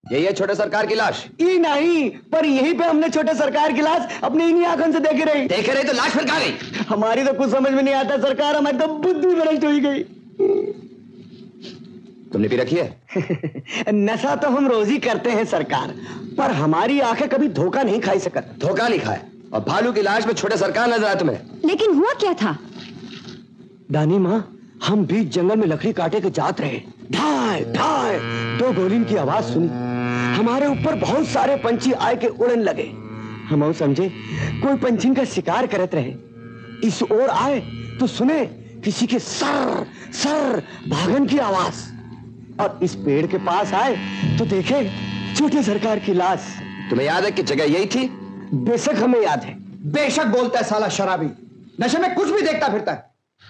यही है छोटे सरकार की लाश? ये नहीं, पर यहीं पे हमने छोटे सरकार की लाश अपनी इन्हीं आंखों से देखे रही तो लाश फिर कहाँ गई? हमारी तो कुछ समझ में नहीं आता सरकार, हमारी तो बुद्धि भ्रष्ट हो गई। तुमने पी रखी है? नशा तो हम रोज ही करते हैं सरकार, पर हमारी आंखें कभी धोखा नहीं खाई सकत। धोखा नहीं खाए, और भालू की लाश में छोटे सरकार नजर आया तुम्हें? लेकिन हुआ क्या था? दानी माँ, हम बीच जंगल में लकड़ी काटे के जात रहे, ढाई ढाई 2 गोलियों की आवाज सुनी। हमारे ऊपर बहुत सारे पंछी आए के उड़न लगे। हम समझे कोई पंछी का शिकार करते रहे। इस ओर आए तो सुने किसी के सर सर भागन की आवाज, और इस पेड़ के पास आए तो देखे छोटे सरकार की लाश। तुम्हें याद है कि जगह यही थी? बेशक हमें याद है। बेशक बोलता है साला शराबी, नशे में कुछ भी देखता फिरता है।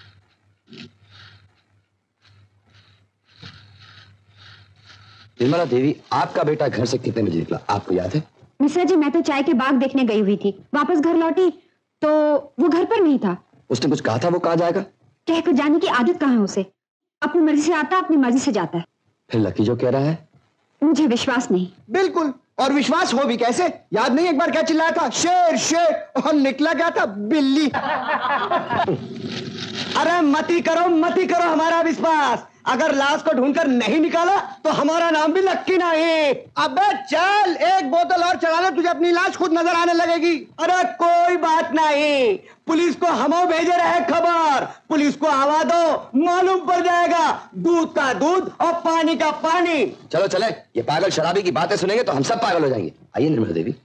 निर्मला देवी, आपका बेटा घर से कितने बजे निकला, आपको याद है? मिश्रा जी, मैं तो चाय के बाग देखने गई हुई थी, वापस घर लौटी तो वो घर पर नहीं था। उसने कुछ कहा था वो कहाँ जाएगा? कहकर जाने की आदत कहाँ है उसे, अपनी मर्जी से आता, अपनी मर्जी से जाता है। फिर लकी जो कह रहा है? मुझे विश्वास नहीं। बिल्कुल, और विश्वास हो भी कैसे? याद नहीं एक बार क्या चिल्लाया था, शेर शेर, और निकला क्या था, बिल्ली। अरे मती करो हमारा विश्वास। अगर लाश को ढूंढकर नहीं निकाला तो हमारा नाम भी लक्की नहीं। अबे चल, एक बोतल और चढ़ा ले, तुझे अपनी लाश खुद नजर आने लगेगी। अरे कोई बात नहीं, पुलिस को हम भेजे रहे खबर, पुलिस को आवा दो, मालूम पड़ जाएगा। दूध का दूध और पानी का पानी। चलो चले, ये पागल शराबी की बातें सुनेंगे तो हम सब पागल हो जाएंगे। आइए निर्मला देवी।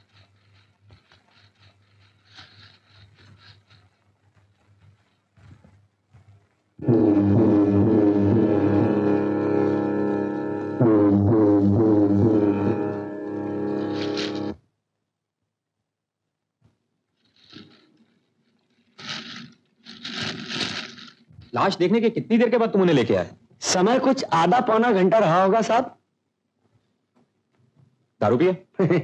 लाश देखने के कितनी देर के बाद तुम उन्हें लेके आए? समय कुछ आधा पौना घंटा रहा होगा साहब। दारू पिए?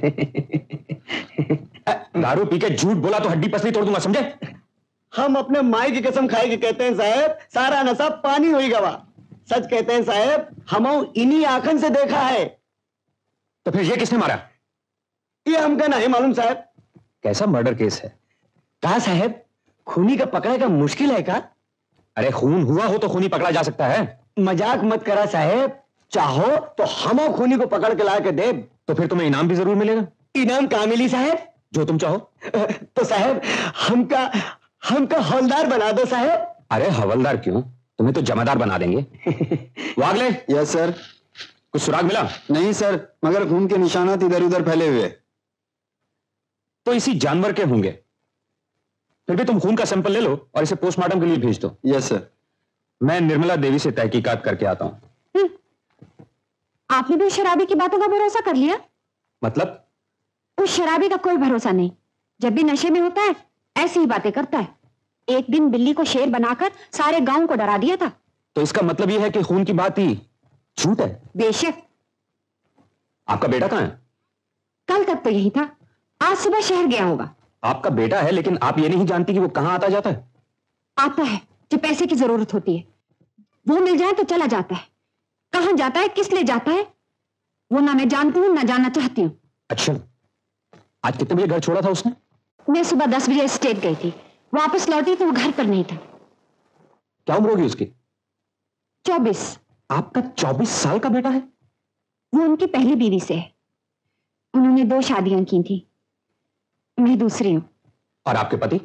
दारू पी के झूठ बोला तो हड्डी पसली तोड़ दूंगा, समझे? हम अपने माई की कसम खाए के कहते हैं साहब, सारा नशा पानी हुई गवा। सच कहते हैं साहब, हम इन्हीं आंखन से देखा है। तो फिर ये किसने मारा? ये हमका नहीं मालूम साहब। कैसा मर्डर केस है? कहा साहब, खूनी का पकड़े का मुश्किल है का? अरे खून हुआ हो तो खूनी पकड़ा जा सकता है। मजाक मत करा साहब, चाहो तो हम खूनी को पकड़ के ला के दे। तो फिर तुम्हें इनाम भी जरूर मिलेगा। इनाम कहाँ मिली साहब? जो तुम चाहो। तो साहब हमका हवलदार बना दो साहब। अरे हवलदार क्यों, तुम्हें तो जमादार बना देंगे। वागले। Yes sir. कुछ सुराग मिला? नहीं सर, मगर खून के निशानात इधर उधर फैले हुए। तो इसी जानवर के होंगे। फिर भी तुम खून का सैंपल ले लो और इसे पोस्टमार्टम के लिए भेज दो। Yes sir. मैं निर्मला देवी से तहकीकात करके आता हूं। आपने भी शराबी की बातों का भरोसा कर लिया? मतलब? उस शराबी का कोई भरोसा नहीं, जब भी नशे में होता है ऐसी ही बातें करता है। एक दिन बिल्ली को शेर बनाकर सारे गांव को डरा दिया था। तो इसका मतलब यह है कि खून की बात ही झूठ है? बेशक। आपका बेटा कहां है? कल तक तो यही था, आज सुबह शहर गया होगा। आपका बेटा है, लेकिन आप ये नहीं जानती कि वो कहां आता जाता है? आता है जब पैसे की जरूरत होती है, वो मिल जाए तो चला जाता है। कहां जाता है, किस लिए जाता है, वो ना मैं जानती हूं ना जानना चाहती हूं। अच्छा, आज कितने बजे घर छोड़ा था उसने? मैं सुबह 10 बजे स्टेट गई थी, वापस लौटी तो वो घर पर नहीं था। क्या उम्र होगी उसकी? 24। आपका 24 साल का बेटा है? वो उनकी पहली बीवी से है। उन्होंने 2 शादियां की थी, मैं दूसरी हूं। और आपके पति?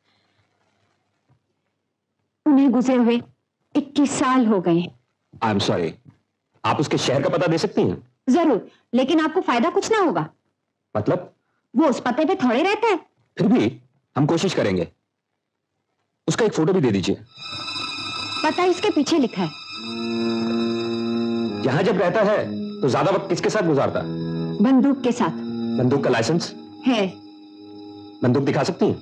उन्हें गुजरे हुए 21 साल हो गए। आई एम सॉरी, आप उसके शहर का पता दे सकती हैं? जरूर, लेकिन आपको फायदा कुछ ना होगा। मतलब? वो उस पते पे थोड़े रहता है। फिर भी हम कोशिश करेंगे। उसका एक फोटो भी दे दीजिए। पता इसके पीछे लिखा है। यहां जब रहता है तो ज्यादा वक्त किसके साथ गुजारता? बंदूक के साथ। बंदूक का लाइसेंस है? बंदूक दिखा सकती हैं?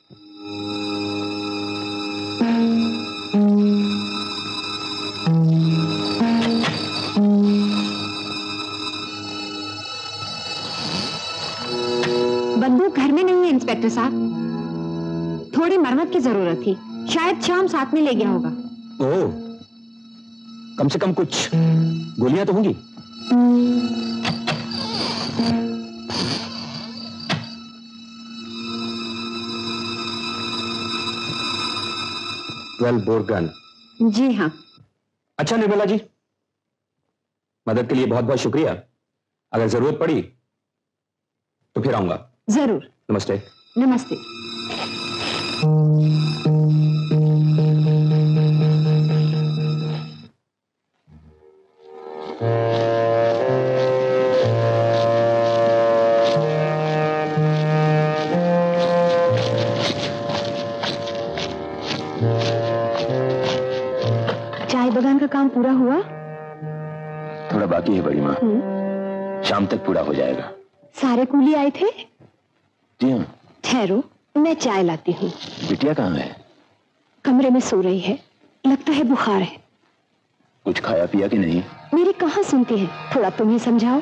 बंदूक घर में नहीं है इंस्पेक्टर साहब, थोड़ी मरम्मत की जरूरत थी, शायद शाम साथ में ले गया होगा। ओह, कम से कम कुछ गोलियां तो होंगी। Bore gun. जी हाँ। अच्छा निर्मला जी, मदद के लिए बहुत बहुत शुक्रिया। अगर जरूरत पड़ी तो फिर आऊंगा। जरूर। नमस्ते। नमस्ते। चाय बगान का काम पूरा हुआ? थोड़ा बाकी है बड़ी माँ, शाम तक पूरा हो जाएगा। सारे कूली आए थे? जी हाँ। ठहरो, मैं चाय लाती हूँ। बिटिया कहाँ है? कमरे में सो रही है, लगता है बुखार है। कुछ खाया पिया कि नहीं? मेरी कहाँ सुनती है, थोड़ा तुम ही समझाओ।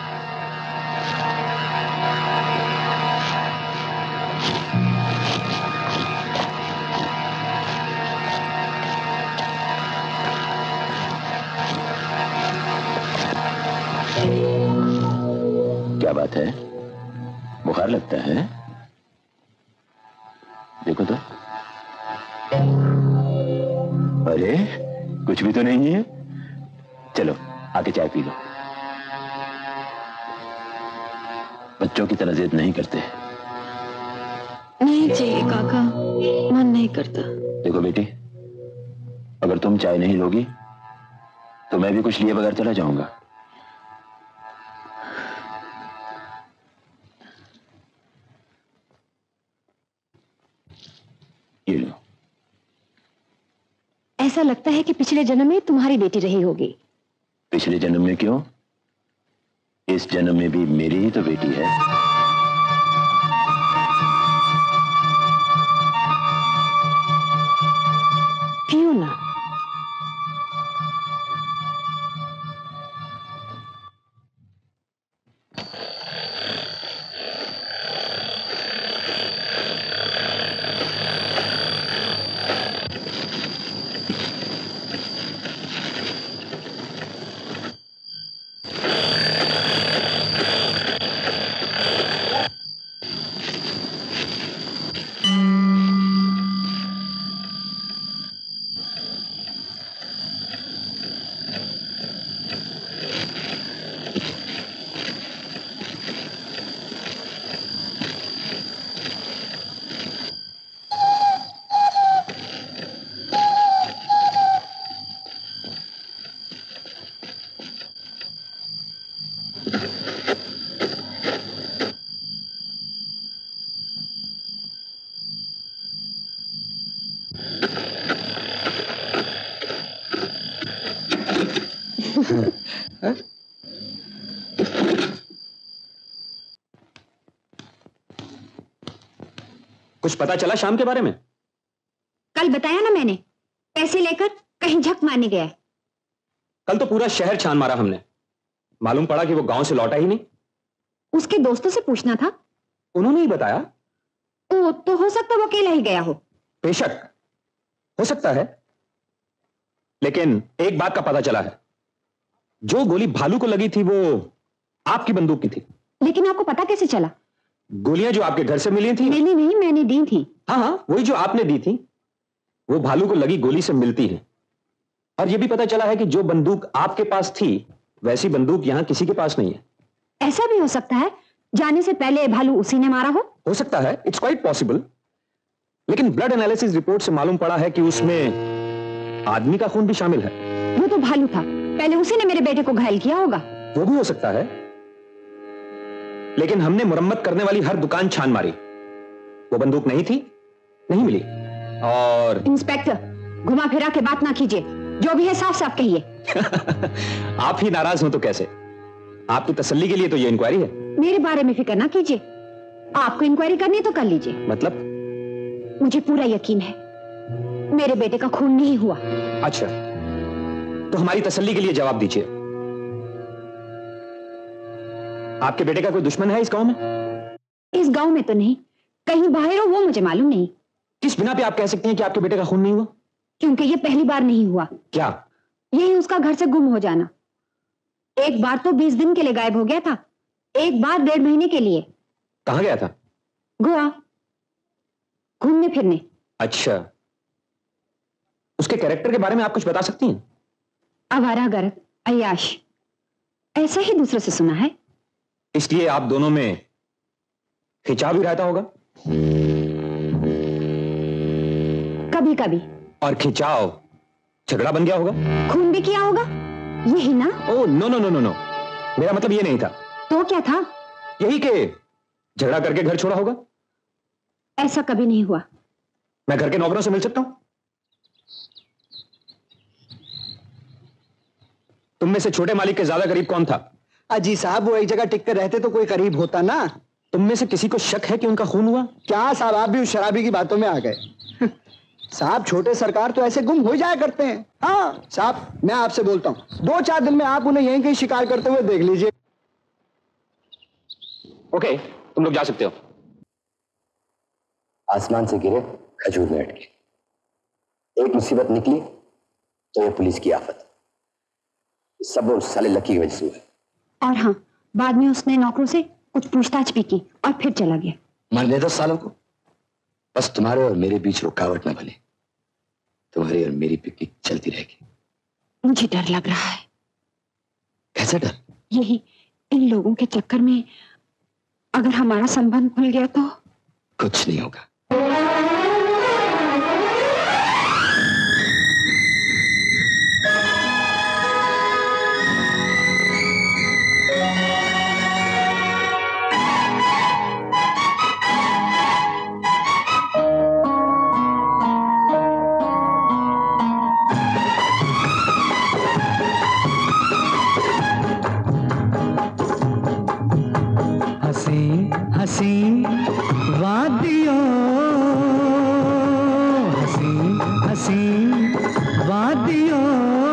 क्या बात है, बुखार लगता है? देखो तो। अरे कुछ भी तो नहीं है। चलो आके चाय पी लो। बच्चों की तरह जिद नहीं करते। नहीं चाहिए काका, मन नहीं करता। देखो बेटी, अगर तुम चाय नहीं लोगी तो मैं भी कुछ लिए बगैर चला जाऊंगा। ये लो। ऐसा लगता है कि पिछले जन्म में तुम्हारी बेटी रही होगी। पिछले जन्म में क्यों, इस जन्म में भी मेरी ही तो बेटी है। पियो ना। कुछ पता चला शाम के बारे में? कल बताया ना मैंने, पैसे लेकर कहीं झक मारने गया है। कल तो पूरा शहर छान मारा हमने, मालूम पड़ा कि वो गांव से लौटा ही नहीं। उसके दोस्तों से पूछना था। उन्होंने ही बताया। ओ, तो हो सकता वो अकेला ही गया हो। बेशक हो सकता है, लेकिन एक बात का पता चला है, जो गोली भालू को लगी थी वो आपकी बंदूक की थी। लेकिन आपको पता कैसे चला? गोलियां जो आपके घर से मिली थी। मैंने नहीं, मैंने दी थी। हाँ हाँ, वही जो आपने दी थी, वो भालू को लगी गोली से मिलती है। और यह भी पता चला है कि जो बंदूक आपके पास थी वैसी बंदूक यहां किसी के पास नहीं है। ऐसा भी हो सकता है जाने से पहले भालू उसी ने मारा हो सकता है, इट्स क्वाइट पॉसिबल। लेकिन ब्लड एनालिसिस रिपोर्ट से मालूम पड़ा है कि उसमें आदमी का खून भी शामिल है। वो तो भालू था, पहले उसी ने मेरे बेटे को घायल किया होगा। वो भी हो सकता है, लेकिन हमने मुरम्मत करने वाली हर दुकान छान मारी, वो बंदूक नहीं थी, नहीं मिली। और इंस्पेक्टर, घुमा फिरा के बात ना कीजिए, जो भी है साफ साफ कहिए। आप ही नाराज हो तो कैसे? आपकी तसल्ली के लिए तो ये इंक्वायरी है। मेरे बारे में फिक्र ना कीजिए, आपको इंक्वायरी करनी है तो कर लीजिए। मतलब? मुझे पूरा यकीन है मेरे बेटे का खून नहीं हुआ। अच्छा, तो हमारी तसल्ली के लिए जवाब दीजिए, आपके बेटे का कोई दुश्मन है इस गांव में? इस गांव में तो नहीं, कहीं बाहर हो वो मुझे मालूम नहीं। किस बिना पे आप कह सकते हैं कि आपके बेटे का खून नहीं हुआ? क्योंकि ये पहली बार नहीं हुआ। क्या? यही उसका घर से गुम हो जाना। एक बार तो 20 दिन के लिए गायब हो गया था, एक बार 1.5 महीने के लिए। कहाँ गया था? गोवा, घूमने फिरने। अच्छा, उसके कैरेक्टर के बारे में आप कुछ बता सकती हैं? आवारागर्द, अय्याश, ऐसा ही दूसरों से सुना है। इसलिए आप दोनों में खिंचाव भी रहता होगा? कभी कभी। और खिंचाव झगड़ा बन गया होगा? खून भी किया होगा, यही ना? Oh no no no no no, मेरा मतलब ये नहीं था। तो क्या था? यही कि झगड़ा करके घर छोड़ा होगा। ऐसा कभी नहीं हुआ। मैं घर के नौकरों से मिल सकता हूं? तुम में से छोटे मालिक के ज्यादा करीब कौन था? अजी साहब, वो एक जगह टिक कर रहते तो कोई करीब होता ना। तुम में से किसी को शक है कि उनका खून हुआ? क्या साहब, आप भी उस शराबी की बातों में आ गए। साहब, छोटे सरकार तो ऐसे गुम हो जाया करते हैं। हाँ साहब, मैं आपसे बोलता हूँ, 2-4 दिन में आप उन्हें यहीं कहीं शिकार करते हुए देख लीजिए। ओके, तुम लोग जा सकते हो। आसमान से गिरे खजूर में अटके, एक मुसीबत निकली तो ये पुलिस की आफत। सब वो साले लकी की वजह से हुआ। और हाँ, बाद में उसने नौकरों से कुछ पूछताछ भी की और फिर चला गया। मरने दो सालों को, बस तुम्हारे और मेरे बीच रुकावट न बने। तुम्हारी और मेरी पिकनिक चलती रहेगी। मुझे डर लग रहा है। कैसा डर? यही, इन लोगों के चक्कर में अगर हमारा संबंध खुल गया तो? कुछ नहीं होगा। हसीन वादियों, हसीन वादियों,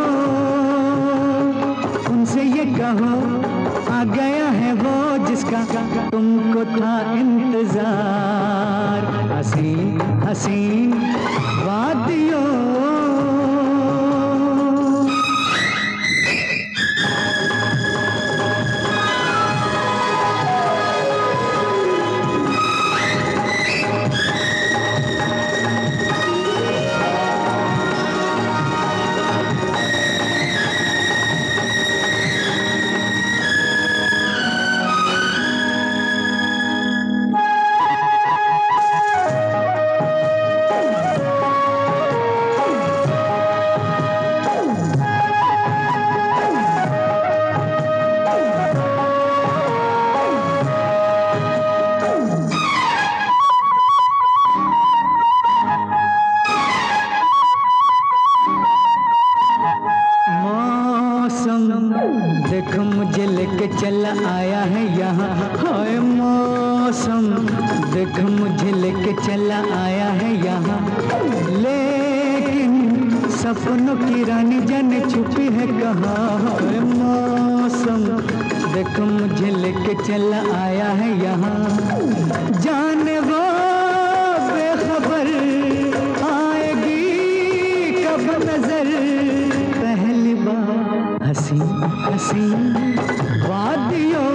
उनसे ये कहो आ गया है वो जिसका तुमको था इंतजार। हसीन वादियों। देखो मुझे लेके चला आया है यहाँ, हाय मौसम देखो मुझे लेके चला आया है यहाँ। लेकिन सपनों की रानी जाने छुपी है कहाँ, हाय मौसम देखो मुझे लेके चला आया है यहाँ। जाने वो बेखबर आएगी कब नजर, पहली बार हसीन वादियों,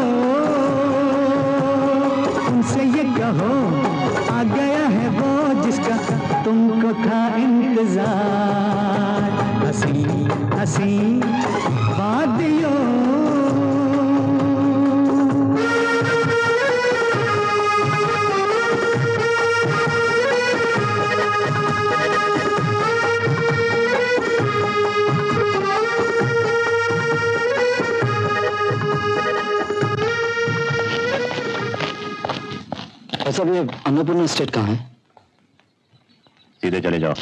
उनसे ये कहो आ गया है वो जिसका तुमको था इंतजार। हसीन वादियों। सब ये अन्नपूर्णा स्टेट कहाँ है? सीधे चले जाओ।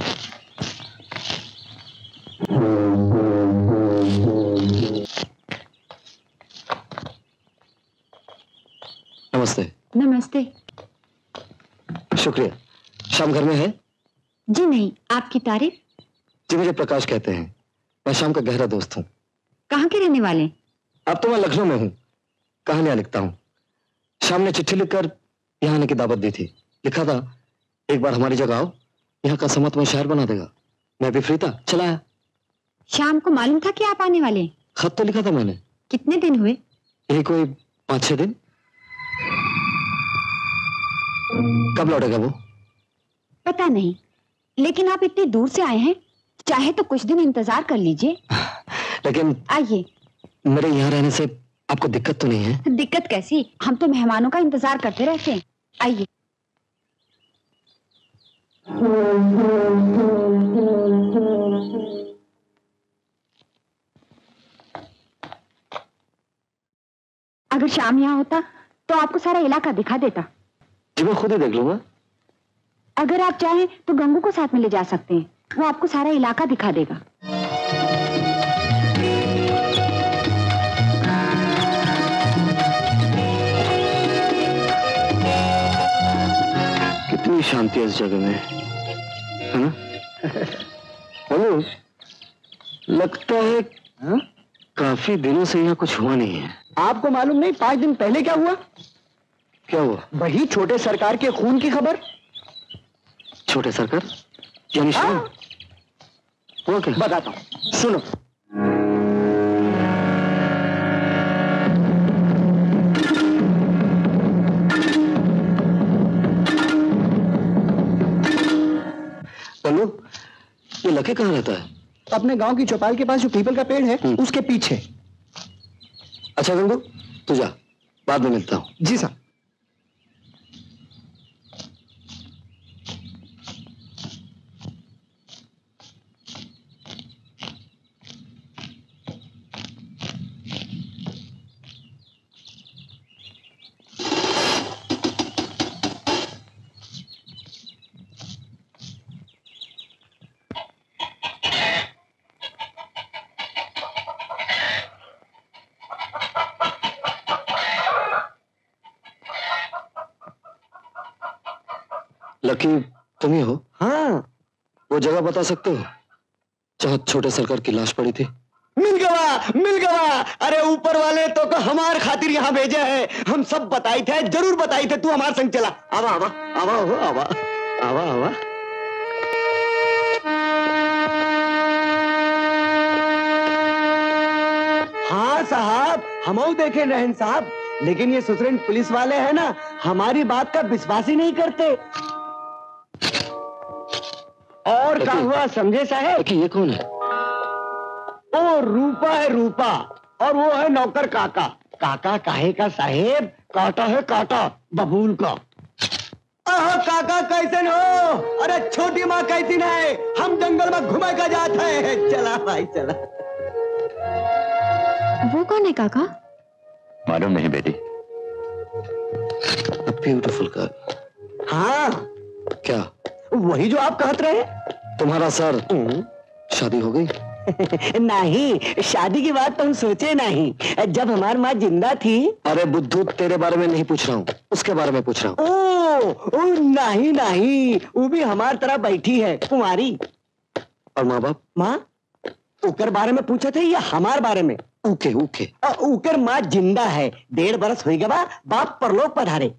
नमस्ते। नमस्ते। शुक्रिया। शाम घर में है? जी नहीं, आपकी तारीफ? जी मुझे प्रकाश कहते हैं, मैं शाम का गहरा दोस्त हूँ। कहाँ के रहने वाले? अब तो मैं लखनऊ में हूँ, कहानियां लिखता हूँ। शाम ने चिट्ठी लिखकर यहाँ आने की दावत दी थी। लिखा था एक बार हमारी जगह आओ, यहाँ का समत में शहर बना देगा। मैं भी फ्री था, चला आया। शाम को मालूम था कि आप आने वाले? खत तो लिखा था मैंने। कितने दिन हुए? यही कोई 5-6 दिन। कब लौटेगा वो? पता नहीं, लेकिन आप इतनी दूर से आए हैं, चाहे तो कुछ दिन इंतजार कर लीजिए। लेकिन आइए। मेरे यहाँ रहने से आपको दिक्कत तो नहीं है? दिक्कत कैसी, हम तो मेहमानों का इंतजार करते रहते हैं। आइए। अगर शाम यहाँ होता तो आपको सारा इलाका दिखा देता। जी मैं खुद ही देख लूंगा। अगर आप चाहें तो गंगू को साथ में ले जा सकते हैं, वो आपको सारा इलाका दिखा देगा। कितनी शांति है इस जगह में, है ना? हेलो, लगता है हाँ? काफी दिनों से यहाँ कुछ हुआ नहीं है। आपको मालूम नहीं 5 दिन पहले क्या हुआ? क्या हुआ? वही छोटे सरकार के खून की खबर। छोटे सरकार यानी हाँ? हुआ क्या? बताता हूँ, सुनो। हेलो, ये लकी कहाँ रहता है? अपने गांव की चौपाल के पास जो पीपल का पेड़ है उसके पीछे। अच्छा गंगू, तू जा, बाद में मिलता हूँ। जी साहब। लकी तुम ही हो? हाँ, वो जगह बता सकते हो जहाँ छोटे सरकार की लाश पड़ी थी? मिल गया, मिल गया। अरे ऊपर वाले तो हमारे खातिर यहाँ भेजे है। हम सब बताई थे, जरूर बताई थे। तू हमारे संग चला। आवा आवा आवा हो आवा आवा आवा। हाँ साहब, हम देखे रहन साहब, लेकिन ये सुसरेन पुलिस वाले हैं ना, हमारी बात का विश्वास ही नहीं करते। और क्या हुआ समझे साहब? लकी ये कौन है? ओ रूपा है, रूपा। और वो है नौकर काका। काका काहे का साहेब? काटा है काटा, बबूल का। काका कैसे हो? अरे छोटी माँ कैसी है? हम जंगल में घुमा कर जाते हैं। चला भाई चला। वो कौन है काका? मालूम नहीं बेटी। Beautiful girl. हाँ, क्या? वही जो आप कहते रहे। तुम्हारा सर, शादी हो गई? नहीं, शादी की बात तो हम सोचे नहीं जब हमारी माँ जिंदा थी। अरे बुद्धू, तेरे बारे में नहीं पूछ रहा हूँ, उसके बारे में पूछ रहा हूँ। ओ नहीं नहीं, वो भी हमारी तरह बैठी है, कुमारी। और माँ बाप? माँ उकर बारे में पूछा थे या हमारे बारे में? उके उके। उकर माँ जिंदा है, 1.5 बरस हो गया। बाप परलोक पधारे।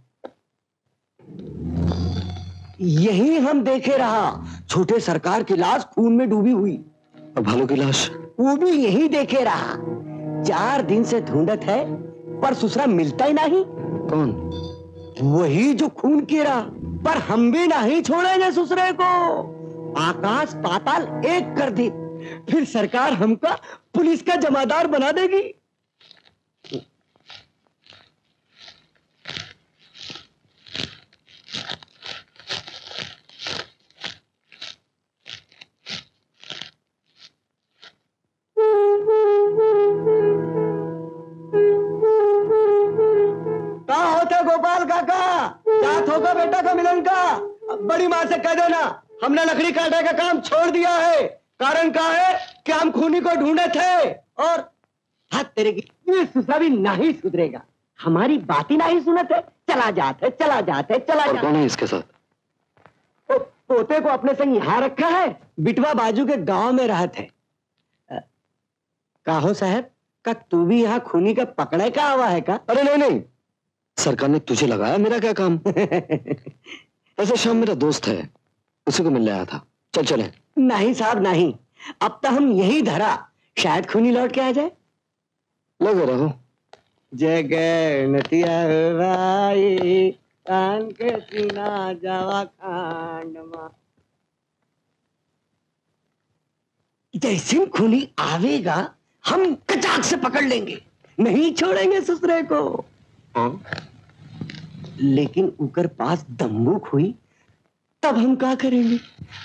यही हम देखे रहा, छोटे सरकार की लाश खून में डूबी हुई। और भालू की लाश? वो भी यही देखे रहा। 4 दिन से ढूंढत है, पर ससुरा मिलता ही नहीं। कौन? वही जो खून की रहा। पर हम भी नहीं छोड़ेंगे ससुरे को। आकाश पाताल एक कर दी, फिर सरकार हमका पुलिस का जमादार बना देगी। कहाँ होते गोपाल काका? जात होगा बेटा का मिलन का। बड़ी माँ से कह देना हमने लकड़ी काटने का काम छोड़ दिया है। कारण क्या है कि हम खूनी को ढूंढे थे। और हाथ तेरे की ये ससुरा भी नहीं सुधरेगा, हमारी बात ही नहीं सुनते। चला जाते चला जाते चला और जाते। कौन है इसके साथ? पोते को अपने संग यहाँ रखा है, बिटवा बाजू के गांव में रहते हैं। काहो साहब, का तू भी यहाँ खूनी का पकड़े का आवा है का? अरे नहीं नहीं, सरकार ने तुझे लगाया, मेरा क्या काम? ऐसे शाम मेरा दोस्त है, उसी को मिलने आया था। चल चले। नहीं साहब नहीं, अब तो हम यही धरा, शायद खूनी लौट के आ जाए। लगे रहो। जगन्नतिया भाई कान के सीना जावा खांड मा। जैसे खूनी आवेगा हम कचाक से पकड़ लेंगे, नहीं छोड़ेंगे ससुरे को। लेकिन ऊपर पास दम्बुक हुई तब हम क्या करेंगे?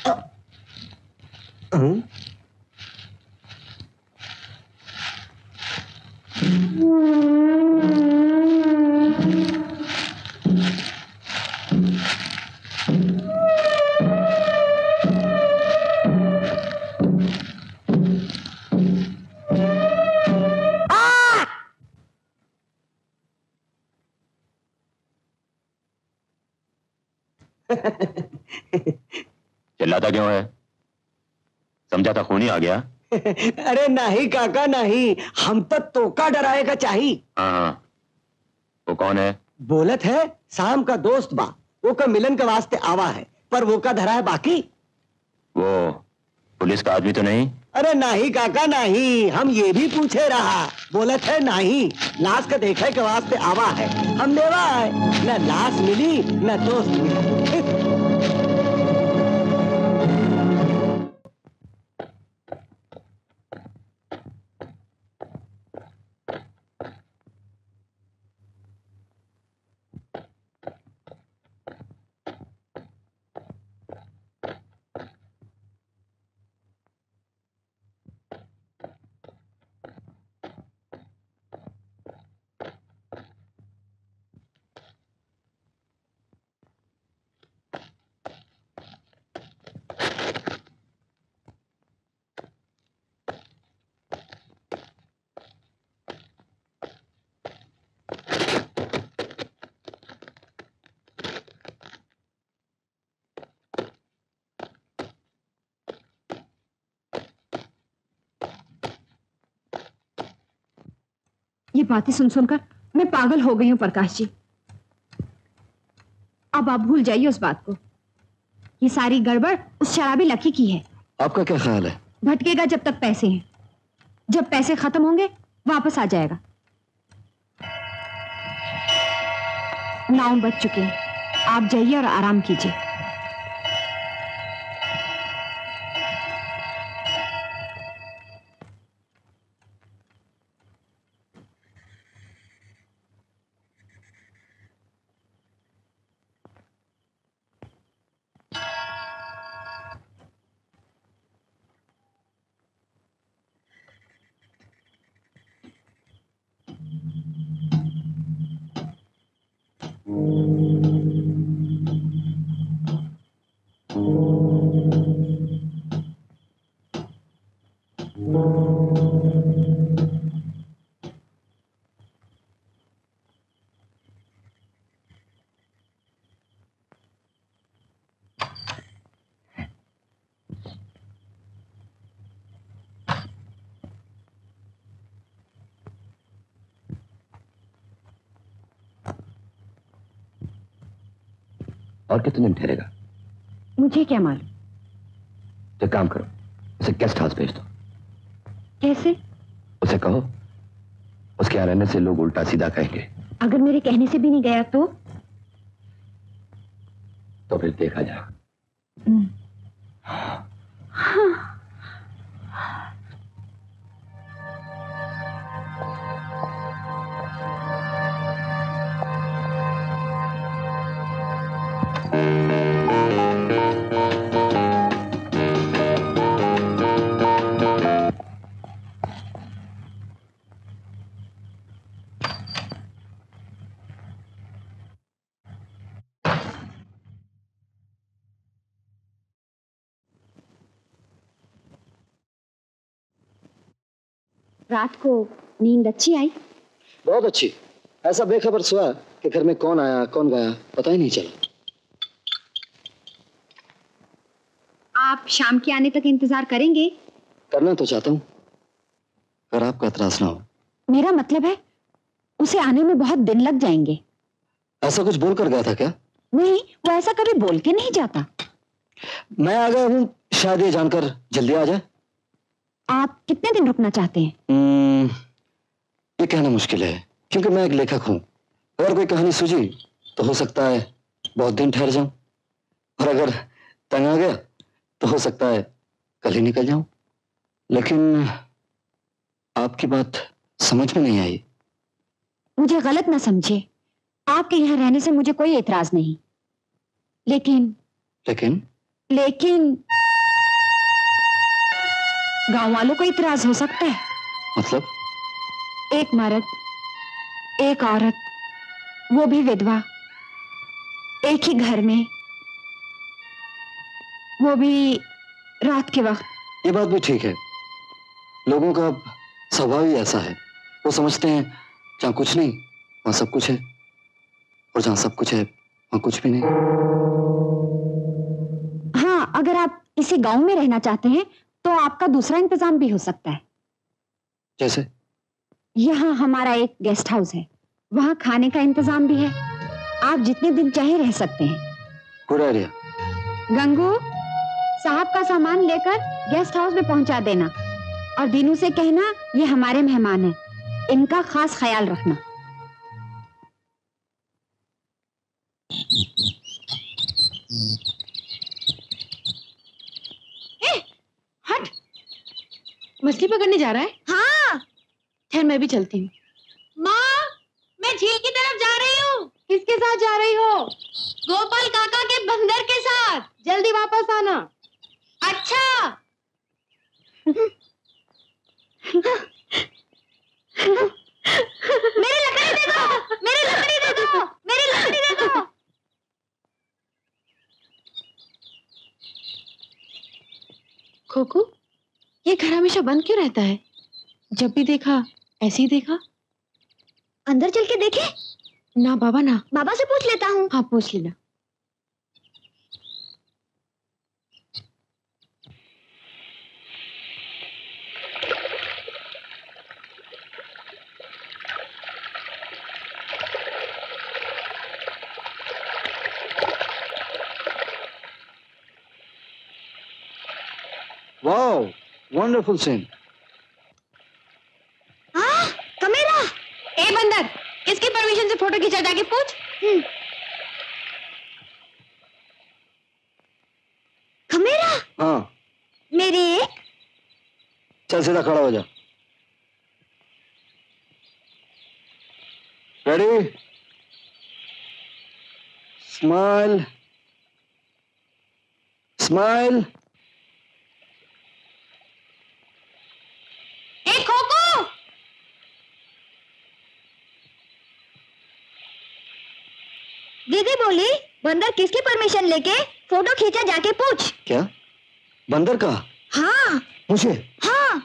चिल्लाता क्यों है? समझा था खूनी आ गया। अरे नहीं काका नहीं, हम तो तोका डराएगा चाहिए। हाँ, वो कौन है? बोलत है शाम का दोस्त बा, वो का मिलन के वास्ते आवा है, पर वो का धरा है बाकी। वो पुलिस का आदमी तो नहीं? अरे नहीं काका नहीं, हम ये भी पूछे रहा, बोलत है नहीं, लाश का देखे के वास्ते आवा है। हम लेवा है, न लाश मिली न दोस्त मिला। ये बातें सुन सुनकर मैं पागल हो गई हूं प्रकाश जी। अब आप भूल जाइए उस बात को। ये सारी गड़बड़ उस शराबी लकी की है। आपका क्या ख्याल है? भटकेगा जब तक पैसे हैं, जब पैसे खत्म होंगे वापस आ जाएगा। 9 बज चुके हैं, आप जाइए और आराम कीजिए। और कितने दिन ठहरेगा? मुझे क्या मालूम। तो काम करो, उसे गेस्ट हाउस भेज दो। कैसे? उसे कहो उसके यहाँ रहने से लोग उल्टा सीधा कहेंगे। अगर मेरे कहने से भी नहीं गया तो फिर देखा जाएगा। रात को नींद अच्छी आई? बहुत अच्छी। ऐसा बेखबर सोया कि घर में कौन आया कौन गया पता ही नहीं चला। आप शाम के आने तक इंतजार करेंगे? करना तो चाहता हूँ, अगर आपका एतराज ना हो। मेरा मतलब है उसे आने में बहुत दिन लग जाएंगे। ऐसा कुछ बोल कर गया था क्या? नहीं, वो ऐसा कभी बोल के नहीं जाता। मैं आ गया हूँ, शायद ये जानकर जल्दी आ जाए। आप कितने दिन रुकना चाहते हैं? ये कहना मुश्किल है, क्योंकि मैं एक लेखक हूँ। अगर कोई कहानी सूझी तो हो सकता है बहुत दिन ठहर जाऊं, और अगर तंग आ गया तो हो सकता है कल ही निकल जाऊं। लेकिन आपकी बात समझ में नहीं आई। मुझे गलत ना समझे, आपके यहाँ रहने से मुझे कोई एतराज नहीं, लेकिन गांव वालों को इतराज हो सकता है। मतलब? एक मर्द, एक औरत, वो भी विधवा, एक ही घर में, वो भी रात के वक्त। ये बात भी ठीक है, लोगों का स्वभाव ही ऐसा है। वो समझते हैं जहां कुछ नहीं वहां सब कुछ है, और जहां सब कुछ है वहां कुछ भी नहीं। हाँ, अगर आप इसी गांव में रहना चाहते हैं तो आपका दूसरा इंतजाम भी हो सकता है। जैसे? यहाँ हमारा एक गेस्ट हाउस है, वहाँ खाने का इंतजाम भी है, आप जितने दिन चाहे रह सकते हैं। Good idea. गंगू, साहब का सामान लेकर गेस्ट हाउस में पहुंचा देना, और दीनू से कहना ये हमारे मेहमान हैं, इनका खास ख्याल रखना। हट, मछली पकड़ने जा रहा है? हाँ। खैर मैं भी चलती हूँ। माँ, मैं झील की तरफ जा रही हूँ। किसके साथ जा रही हो? गोपाल काका के बंदर के साथ। जल्दी वापस आना। अच्छा। मेरी लकड़ी दे दो, मेरी लकड़ी दे दो, मेरी लकड़ी दे दो। खोखू, ये घर हमेशा बंद क्यों रहता है? जब भी देखा ऐसे ही देखा। अंदर चल के देखे? ना बाबा ना। बाबा से पूछ लेता हूँ। हाँ पूछ लेना। Wow, wonderful scene. कमेरा। ए बंदर, किसकी परमिशन से फोटो खींचा, जाके पूछ। कमेरा? हाँ। मेरी एक। चल सीधा खड़ा हो जा। रेडी? Smile, smile. ए खोखू, दीदी बोली बंदर किसकी परमिशन लेके फोटो खींचा, जाके पूछ। क्या? बंदर का? हाँ। मुझे? हाँ।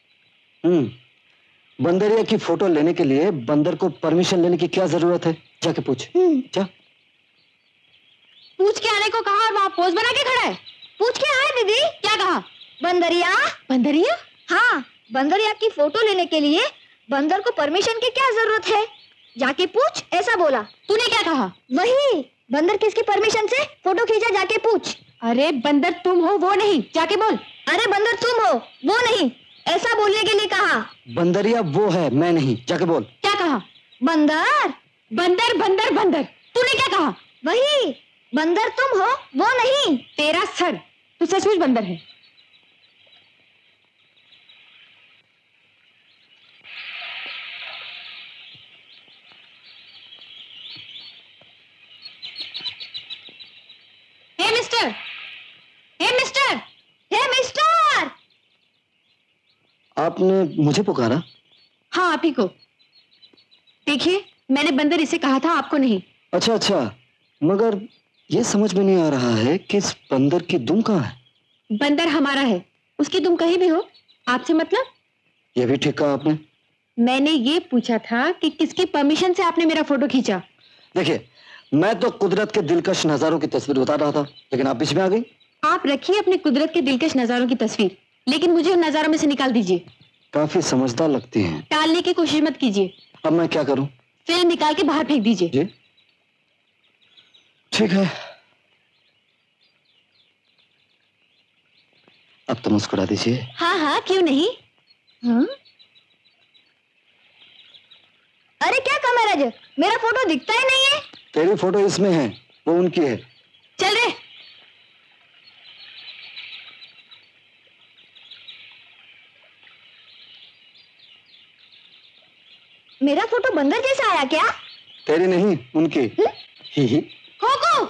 बंदरिया की फोटो लेने के लिए बंदर को परमिशन लेने की क्या जरूरत है? जाके पूछ। जा। पूछ के आने को कहा और वहाँ पोज बना के खड़ा है। पूछ के आए दीदी। क्या कहा? बंदरिया। बंदरिया? हाँ, बंदरिया की फोटो लेने के लिए बंदर को परमिशन की क्या जरूरत है, जाके पूछ, ऐसा बोला। तूने क्या कहा? वही, बंदर किसकी परमिशन से फोटो खींचा, जाके पूछ। अरे बंदर तुम हो वो नहीं, जाके बोल। अरे बंदर तुम हो वो नहीं, ऐसा बोलने के लिए कहा। बंदरिया वो है, मैं नहीं, जाके बोल। क्या कहा? बंदर बंदर बंदर बंदर। तूने क्या कहा? वही, बंदर तुम हो वो नहीं। तेरा सर, तू सचमुच बंदर है। Hey mister, hey mister, hey mister. आपने मुझे पुकारा? हाँ आप ही को। देखिए, मैंने बंदर इसे कहा था, आपको नहीं। अच्छा अच्छा, मगर ये समझ में नहीं आ रहा है कि इस बंदर की दुम कहाँ है? बंदर हमारा है, उसकी तुम कहीं भी हो, आपसे मतलब? ये भी ठीक कहा आपने। मैंने ये पूछा था कि किसकी परमिशन से आपने मेरा फोटो खींचा। देखिए, मैं तो कुदरत के दिलकश नजारों की तस्वीर बता रहा था, लेकिन आप बीच में आ गई। आप रखिए अपने कुदरत के दिलकश नजारों की तस्वीर, लेकिन मुझे उन नजारों में से निकाल दीजिए। काफी समझदार लगती हैं। टालने की कोशिश मत कीजिए। अब मैं क्या करूं? फिल्म निकाल के बाहर फेंक दीजिए। जी ठीक है। अब तो मुस्कुरा दीजिए। हाँ हाँ, क्यों नहीं। हाँ? अरे क्या कमरज, मेरा फोटो दिखता ही नहीं है। तेरी फोटो इसमें है, वो उनकी है। चल रे। मेरा फोटो बंदर जैसा आया क्या? तेरी नहीं, उनकी। ही। खोखो।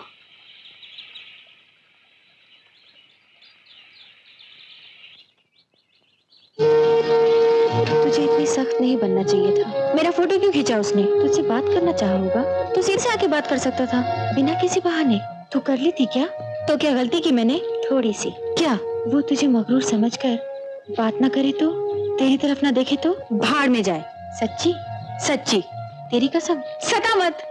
तुझे इतनी सख्त नहीं बनना चाहिए था। मेरा फोटो क्यों खींचा उसने? तुझसे बात करना चाहा होगा तो सीधे आके बात कर सकता था, बिना किसी बहाने। तू कर ली थी क्या? तो क्या गलती की मैंने? थोड़ी सी। क्या? वो तुझे मगरूर समझकर बात ना करे तो, तेरी तरफ ना देखे तो? भाड़ में जाए। सच्ची? सच्ची। तेरी कसम। सता मत।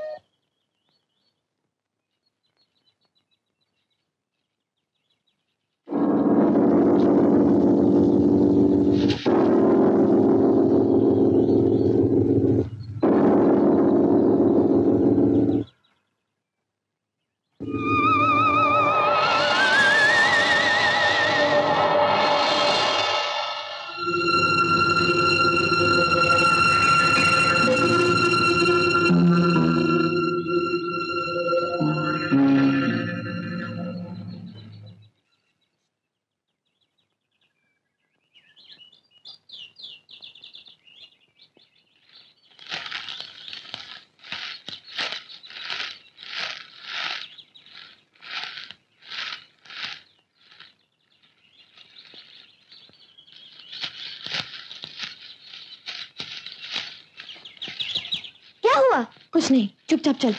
कुछ नहीं, चुपचाप चल।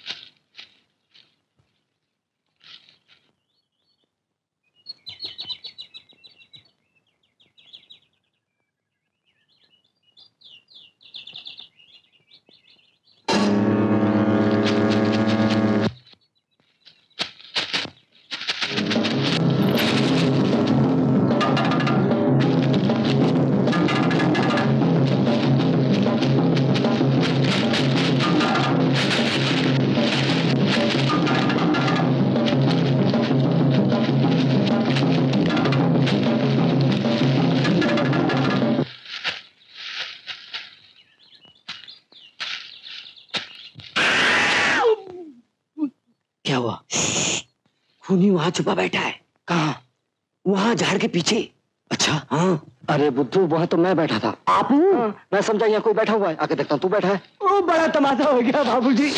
क्या हुआ? खूनी वहां छुपा बैठा है। कहाँ? वहां झाड़ के पीछे। अच्छा हाँ। अरे बुद्धू, वहां तो मैं बैठा था। आप? मैं समझा यहाँ कोई बैठा हुआ है, आके देखता हूँ तू बैठा है। ओ बड़ा तमाशा हो गया बाबूजी।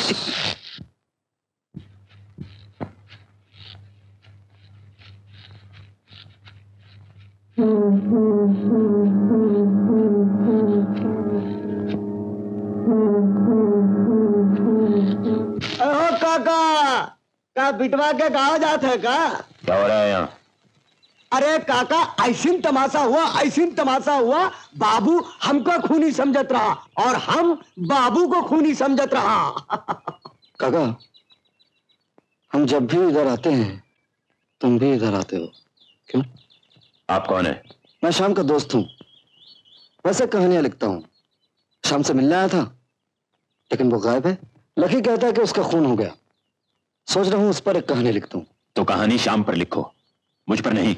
ओ काका, का बिटवा के गाँव जात है का? क्या हो रहा है यहाँ? अरे काका, ऐसी तमाशा हुआ, ऐसी तमाशा हुआ। बाबू हमको खूनी समझत रहा और हम बाबू को खूनी समझत रहा। काका, हम जब भी इधर आते हैं तुम भी इधर आते हो, क्यों? आप कौन है? मैं शाम का दोस्त हूँ। वैसे कहानियां लिखता हूँ। शाम से मिलने आया था लेकिन वो गायब है। लकी कहता है कि उसका खून हो गया। सोच रहा हूँ उस पर एक कहानी लिख दूं। तो कहानी शाम पर लिखो, मुझ पर नहीं।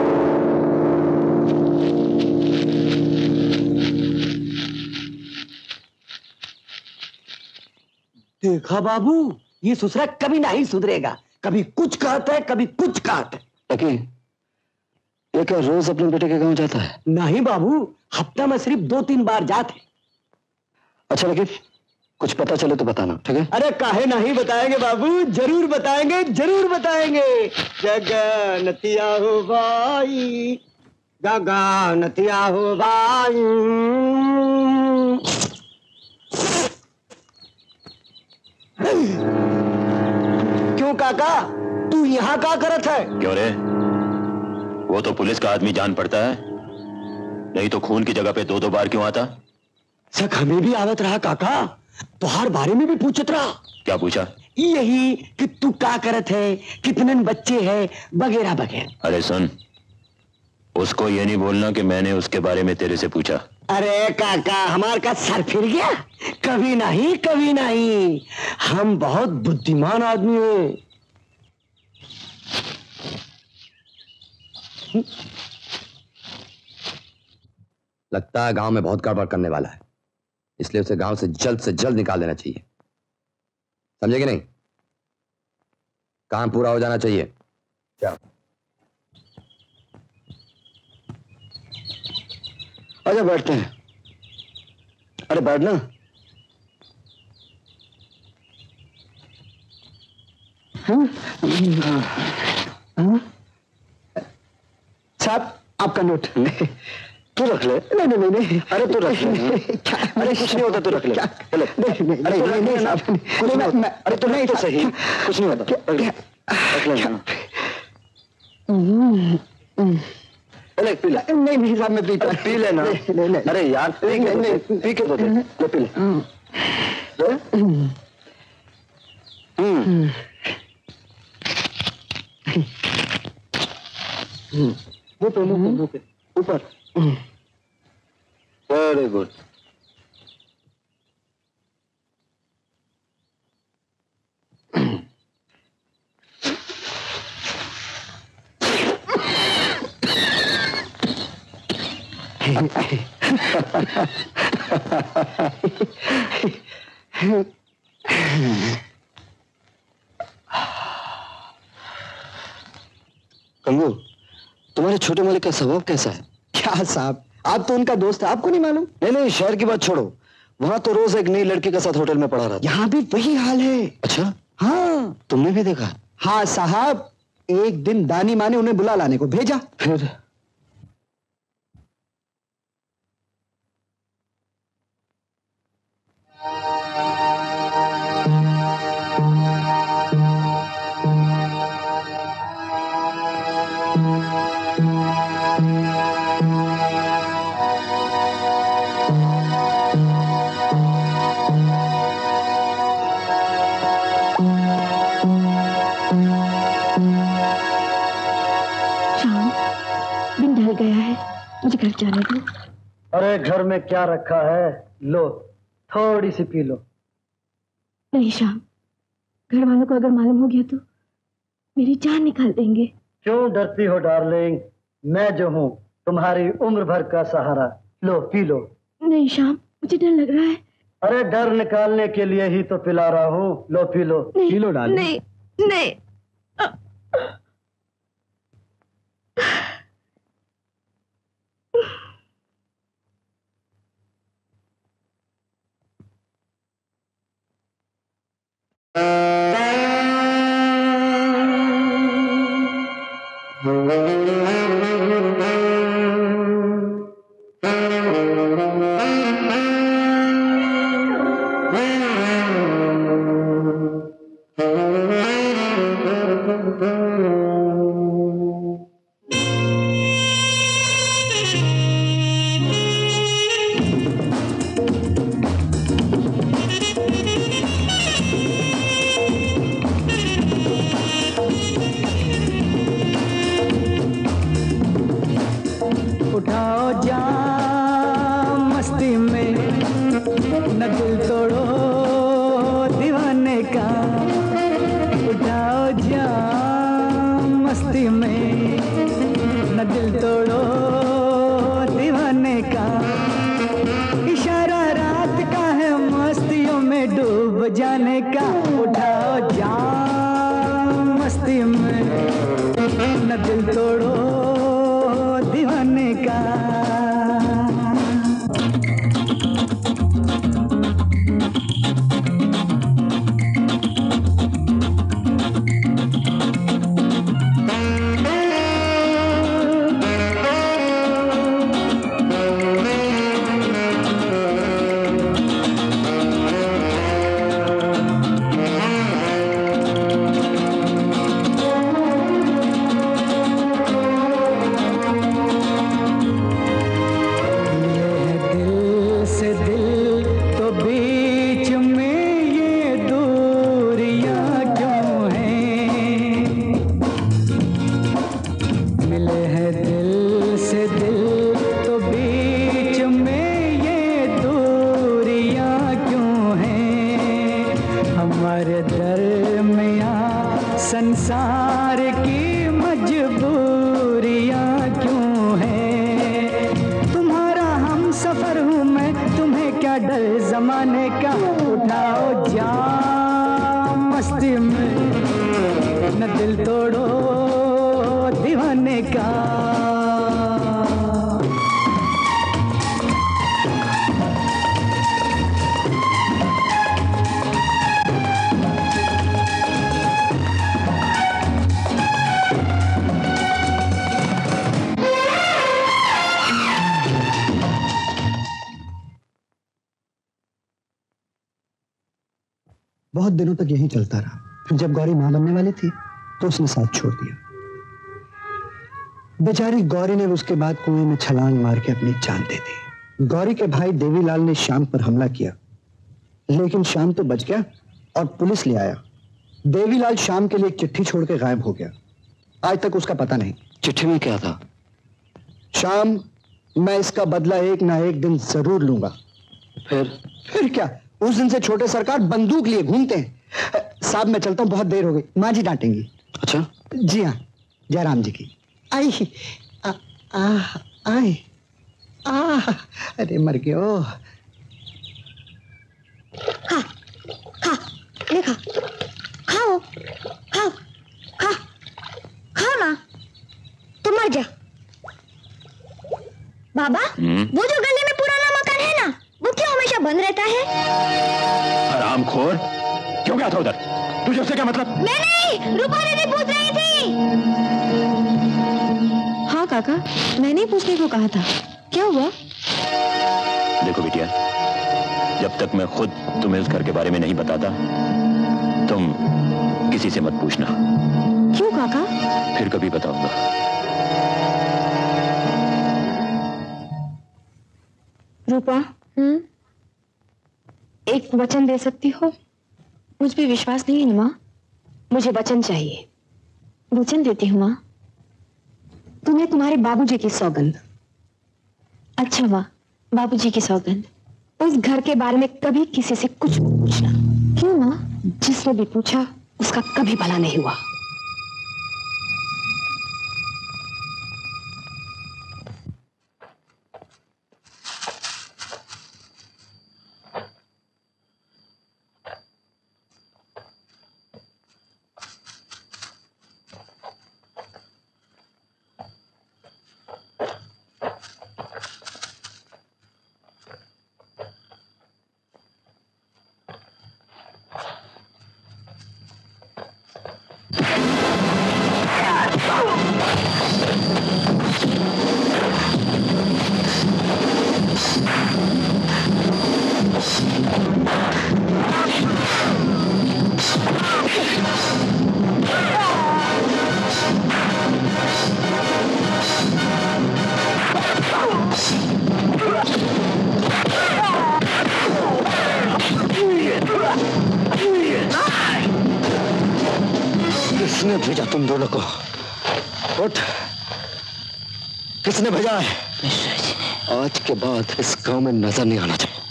देखा बाबू, ये ससुरा कभी नहीं सुधरेगा। कभी कुछ कहता है, कभी कुछ कहता है। लकी, ये क्या रोज अपने बेटे के गांव जाता है? नहीं बाबू, हफ्ता में सिर्फ 2-3 बार जाते। अच्छा लकी, कुछ पता चले तो बताना, ठीक है? अरे काहे नहीं बताएंगे बाबू, जरूर बताएंगे, जरूर बताएंगे। जगनतिया हो भाई, गगनतिया हो भाई। क्यों काका, तू यहाँ क्या करत है? क्यों रे? वो तो पुलिस का आदमी जान पड़ता है, नहीं तो खून की जगह पे 2-2 बार क्यों आता? सक हमें भी आवत रहा काका, तुहार बारे में भी पूछत रहा। क्या पूछा? यही कि तू क्या करत है, कितने बच्चे हैं, वगैरह वगैरह। अरे सुन, उसको ये नहीं बोलना कि मैंने उसके बारे में तेरे से पूछा। अरे काका, हमार का सर फिर गया? कभी नहीं, कभी नहीं। हम बहुत बुद्धिमान आदमी हैं। लगता है गांव में बहुत गड़बड़ करने वाला है, इसलिए उसे गांव से जल्द निकाल देना चाहिए। समझे कि नहीं? काम पूरा हो जाना चाहिए। क्या? आजा बैठते हैं। अरे बैठना। साहब आपका नोट। तू रख ले। नहीं नहीं अरे तू रख ले। अरे कुछ नहीं होता, तू रख ले। चलो। अरे तू रख ले ना। कुछ नहीं होता। अरे तू नहीं तो सही, कुछ नहीं होता। रख ले ना। चले पी ले। नहीं साहब मैं पीता। पी लेना। अरे यार पी के तो दे। ले पी ले। वो पे ऊपर। Very good. कंगू, तुम्हारे छोटे मालिक का स्वभाव कैसा है? क्या साहब, आप तो उनका दोस्त है, आपको नहीं मालूम? नहीं, शहर की बात छोड़ो, वहां तो रोज एक नई लड़की के साथ होटल में पड़ा रहा। यहाँ भी वही हाल है। अच्छा? हाँ। तुमने भी देखा? हाँ साहब, एक दिन दानी माँ ने उन्हें बुला लाने को भेजा। फिर? मुझे घर जाने दो। अरे घर में क्या रखा है, लो थोड़ी सी पी लो। नहीं श्याम, घर वालों को अगर मालूम हो गया तो मेरी जान निकाल देंगे। क्यों डरती हो डार्लिंग, मैं जो हूँ तुम्हारी उम्र भर का सहारा। लो पी लो। नहीं श्याम, मुझे डर लग रहा है। अरे डर निकालने के लिए ही तो पिला रहा हूँ, लो पी लो। पी लो डार्लिंग। नहीं नहीं। न दिल तोड़ो दीवाने का। बहुत दिनों तक यही चलता रहा। फिर जब गौरी मां बनने वाली थी तो उसने साथ छोड़ दिया। बेचारी गौरी ने उसके बाद कुएं में छलांग मार के अपनी जान दे दी। गौरी के भाई देवीलाल ने श्याम पर हमला किया, लेकिन श्याम तो बच गया और पुलिस ले आया। देवीलाल श्याम के लिए एक चिट्ठी छोड़ के गायब हो गया। आज तक उसका पता नहीं। चिट्ठी में क्या था? श्याम, मैं इसका बदला एक ना एक दिन जरूर लूंगा। फिर क्या, उस दिन से छोटे सरकार बंदूक लिए घूमते हैं। साहब मैं चलता हूं, बहुत देर हो गई, माँ जी डांटेंगी। अच्छा? जी हाँ, जयराम जी की। आई आई अरे मर गयो। खा खा ले खा, खाओ खाओ खा, खाओ ना, तू मर जा। बाबा, वो जो गले में पुराना मकान है ना, वो क्यों हमेशा बंद रहता है? हरामखोर, क्यों गया था उधर? तुझे उससे क्या मतलब? मैं नहीं, रूपा दीदी पूछ रही थी। हाँ काका, मैंने ही पूछने को कहा था। क्या हुआ? देखो बिटिया, जब तक मैं खुद तुम्हें उस घर के बारे में नहीं बताता, तुम किसी से मत पूछना। क्यों काका? फिर कभी बताऊंगा। रूपा, एक वचन दे सकती हो? मुझ पे विश्वास नहीं है माँ। मुझे वचन चाहिए। वचन देती हूँ माँ। तुम्हें तुम्हारे बाबूजी की सौगंध। अच्छा माँ, बाबूजी की सौगंध। उस घर के बारे में कभी किसी से कुछ मत पूछना। क्यों माँ? जिसने भी पूछा उसका कभी भला नहीं हुआ। किसने भेजा तुम दोनों को? उठ, किसने भेजा है? आज के बाद इस गांव में नजर नहीं आना चाहिए।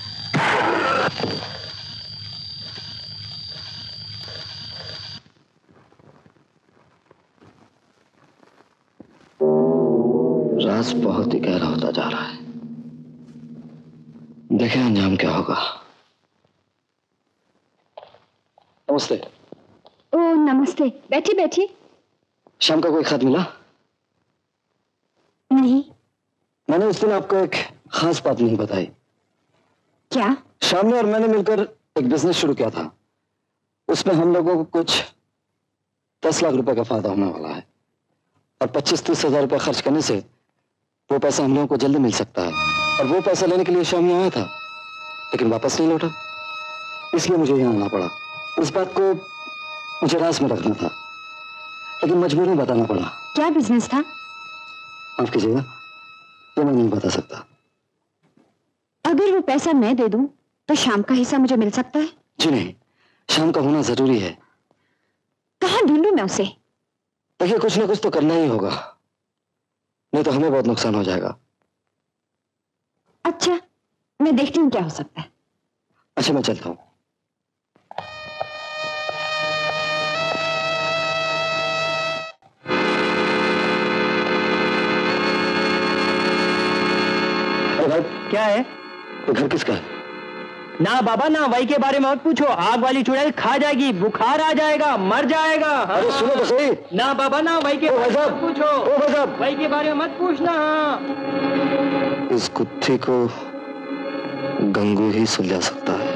राज बहुत ही गहरा होता जा रहा है। देखें अंजाम क्या होगा। नमस्ते। ओ नमस्ते, बैठी बैठी। शाम का कोई खत मिला? नहीं। मैंने उस दिन आपको एक खास बात नहीं बताई। क्या? शाम ने और मैंने मिलकर एक बिजनेस शुरू किया था। उसमें हम लोगों को कुछ 10 लाख रुपए का फायदा होने वाला है और 25-30 हजार रुपए खर्च करने से वो पैसा हम लोगों को जल्दी मिल सकता है। और वो पैसा लेने के लिए शाम यहाँ आया था, लेकिन वापस नहीं लौटा, इसलिए मुझे यहाँ आना पड़ा। इस बात को मुझे राज में रखना था, लेकिन मजबूरी बताना पड़ा। क्या बिजनेस था? माफ कीजिएगा, ये मैं नहीं बता सकता। अगर वो पैसा मैं दे दूं तो शाम का हिस्सा मुझे मिल सकता है? जी नहीं, शाम का होना जरूरी है। कहाँ ढूंढूं मैं उसे? देखिए, कुछ ना कुछ तो करना ही होगा, नहीं तो हमें बहुत नुकसान हो जाएगा। अच्छा, मैं देखती हूँ क्या हो सकता है। अच्छा, मैं चलता हूँ। क्या है? ये घर किसका है? ना बाबा ना वही के बारे में मत पूछो, आग वाली चुड़ैल खा जाएगी, बुखार आ जाएगा, मर जाएगा। अरे सुनो तो सही। ना बाबा ना वही के बारे में मत पूछो, वही के बारे में मत पूछना। इस गुत्थी को गंगू ही सुलझा सकता है।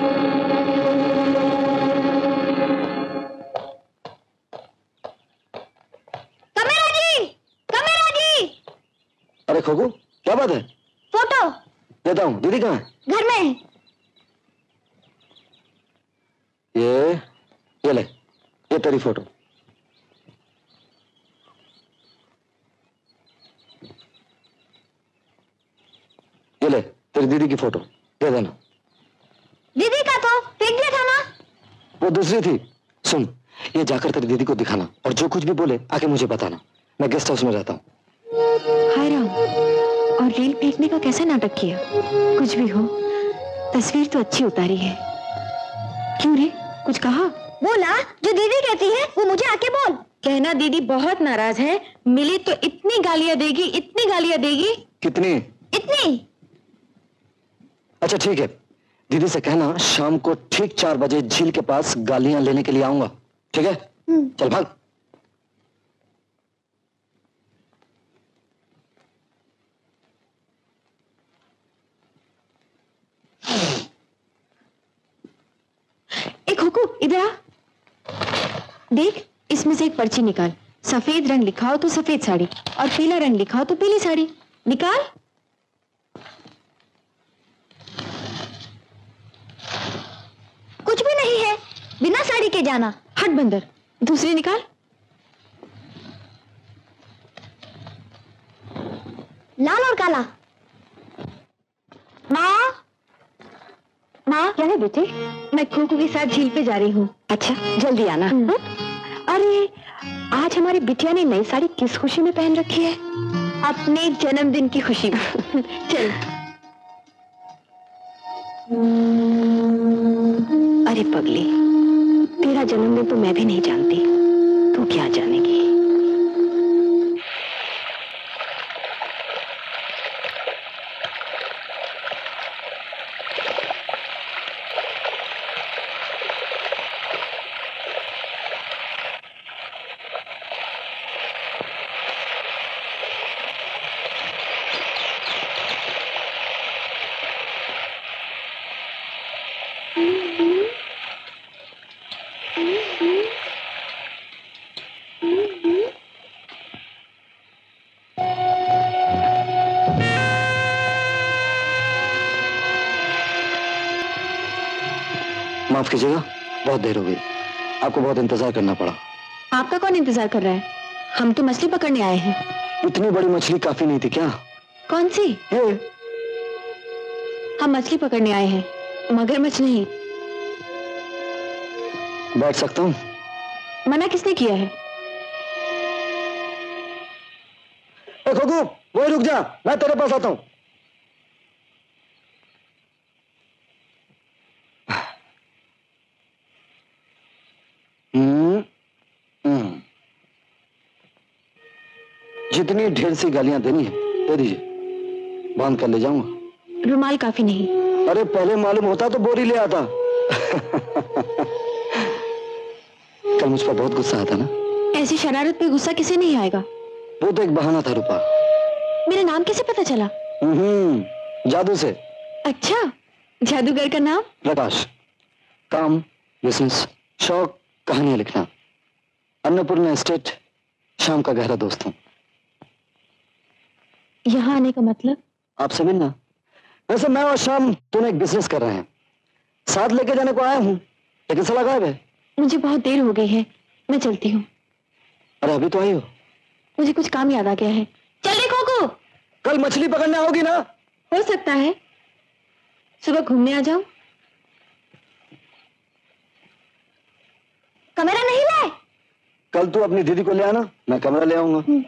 कमेरा जी, कमेरा जी। अरे खोकू क्या बात है? फोटो देता हूँ। दीदी कहाँ है? घर में। ये ले, ये तेरी फोटो। ये ले तेरी दीदी की फोटो, दे देना। दीदी का तो फेंक दिया था ना। वो दूसरी थी। सुन, ये जाकर तेरी दीदी को दिखाना और जो कुछ भी बोले आके मुझे बताना। मैं गेस्ट हाउस में रहता हूँ। हाय राम, और रील फेंकने का कैसा नाटक किया? कुछ भी हो, तस्वीर तो अच्छी उतारी है। क्यों रे, कुछ कहा? बोला जो दीदी कहती है वो मुझे आके बोल। कहना दीदी बहुत नाराज है, मिली तो इतनी गालियां देगी, इतनी गालियां देगी। कितनी? इतनी। अच्छा ठीक है, दीदी से कहना शाम को ठीक 4 बजे झील के पास गालियां लेने के लिए आऊंगा। ठीक है? चल भाग। एक हुकू, इधर आ। देख, इसमें से एक पर्ची निकाल। सफेद रंग लिखा हो तो सफेद साड़ी, और पीला रंग लिखा हो तो पीली साड़ी। निकाल। कुछ भी नहीं है, बिना साड़ी के जाना। हट बंदर, दूसरी निकाल। लाल और काला। माँ, माँ क्या है बेटे? मैं खोखू के साथ झील पे जा रही हूँ। अच्छा, जल्दी आना। अरे, आज हमारी बिटिया ने नई साड़ी किस खुशी में पहन रखी है? अपने जन्मदिन की खुशी में। चल। अरे पगली, तेरा जन्मदिन तो मैं भी नहीं जानती, तू क्या जानेगी? माफ कीजिएगा, बहुत देर हो गई, आपको बहुत इंतजार करना पड़ा। आपका कौन इंतजार कर रहा है? हम तो मछली पकड़ने आए हैं। इतनी बड़ी मछली काफी नहीं थी क्या? कौन सी? ये हम मछली पकड़ने आए हैं, मगरमच्छ नहीं। बैठ सकता हूँ? मना किसने किया है? खोखू, वही रुक जा, मैं तेरे पास आता हूँ। जितनी ढेर सी गालियां देनी है दे दीजिए, बांध कर ले जाऊंगा। रुमाल काफी नहीं। अरे पहले मालूम होता तो बोरी ले आता। कल मुझ पर बहुत गुस्सा आता ना? ऐसी शरारत पे गुस्सा किसे नहीं आएगा? वो तो एक बहाना था रूपा। मेरा नाम कैसे पता चला? जादू से। अच्छा, जादूगर का नाम? प्रकाश। काम, बिजनेस, शौक, कहानियां लिखना। अन्नपूर्णा एस्टेट, शाम का गहरा दोस्त हूँ। यहाँ आने का मतलब? आपसे मिलना। वैसे मैं और शाम दोनों एक बिजनेस कर रहे हैं, साथ लेके जाने को आया हूँ, लेकिन साला गायब है। मुझे बहुत देर हो गई है, मैं चलती हूँ। अरे अभी तो आई हो? मुझे कुछ काम याद आ गया है। चल रे खोखू, कल मछली पकड़ने आओगी ना? हो सकता है, सुबह घूमने आ जाओ। कमरा नहीं लाए? कल तू अपनी दीदी को ले आना, मैं कमरा ले आऊंगा।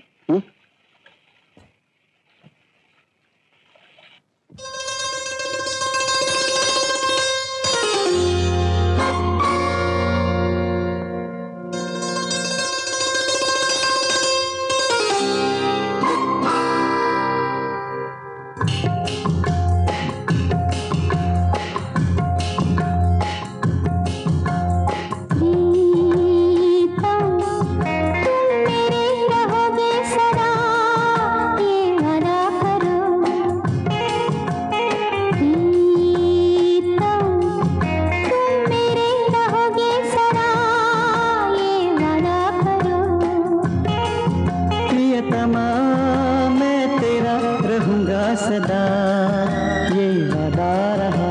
सदा ये वादा रहा।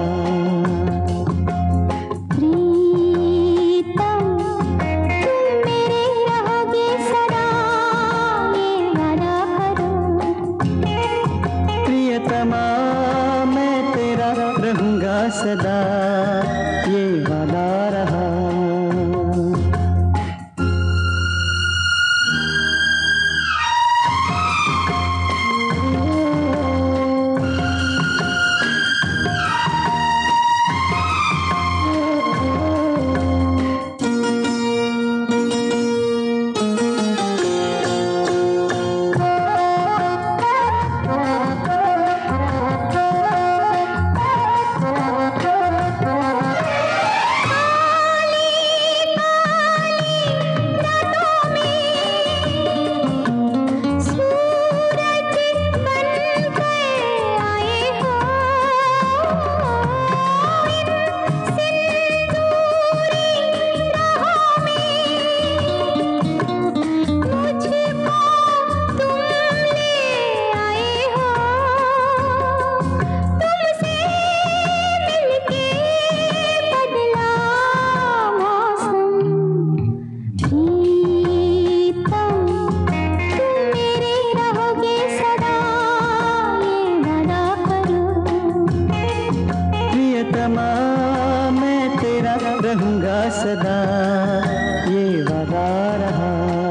सदा ये वादा रहा। सदा ये वादा रहा।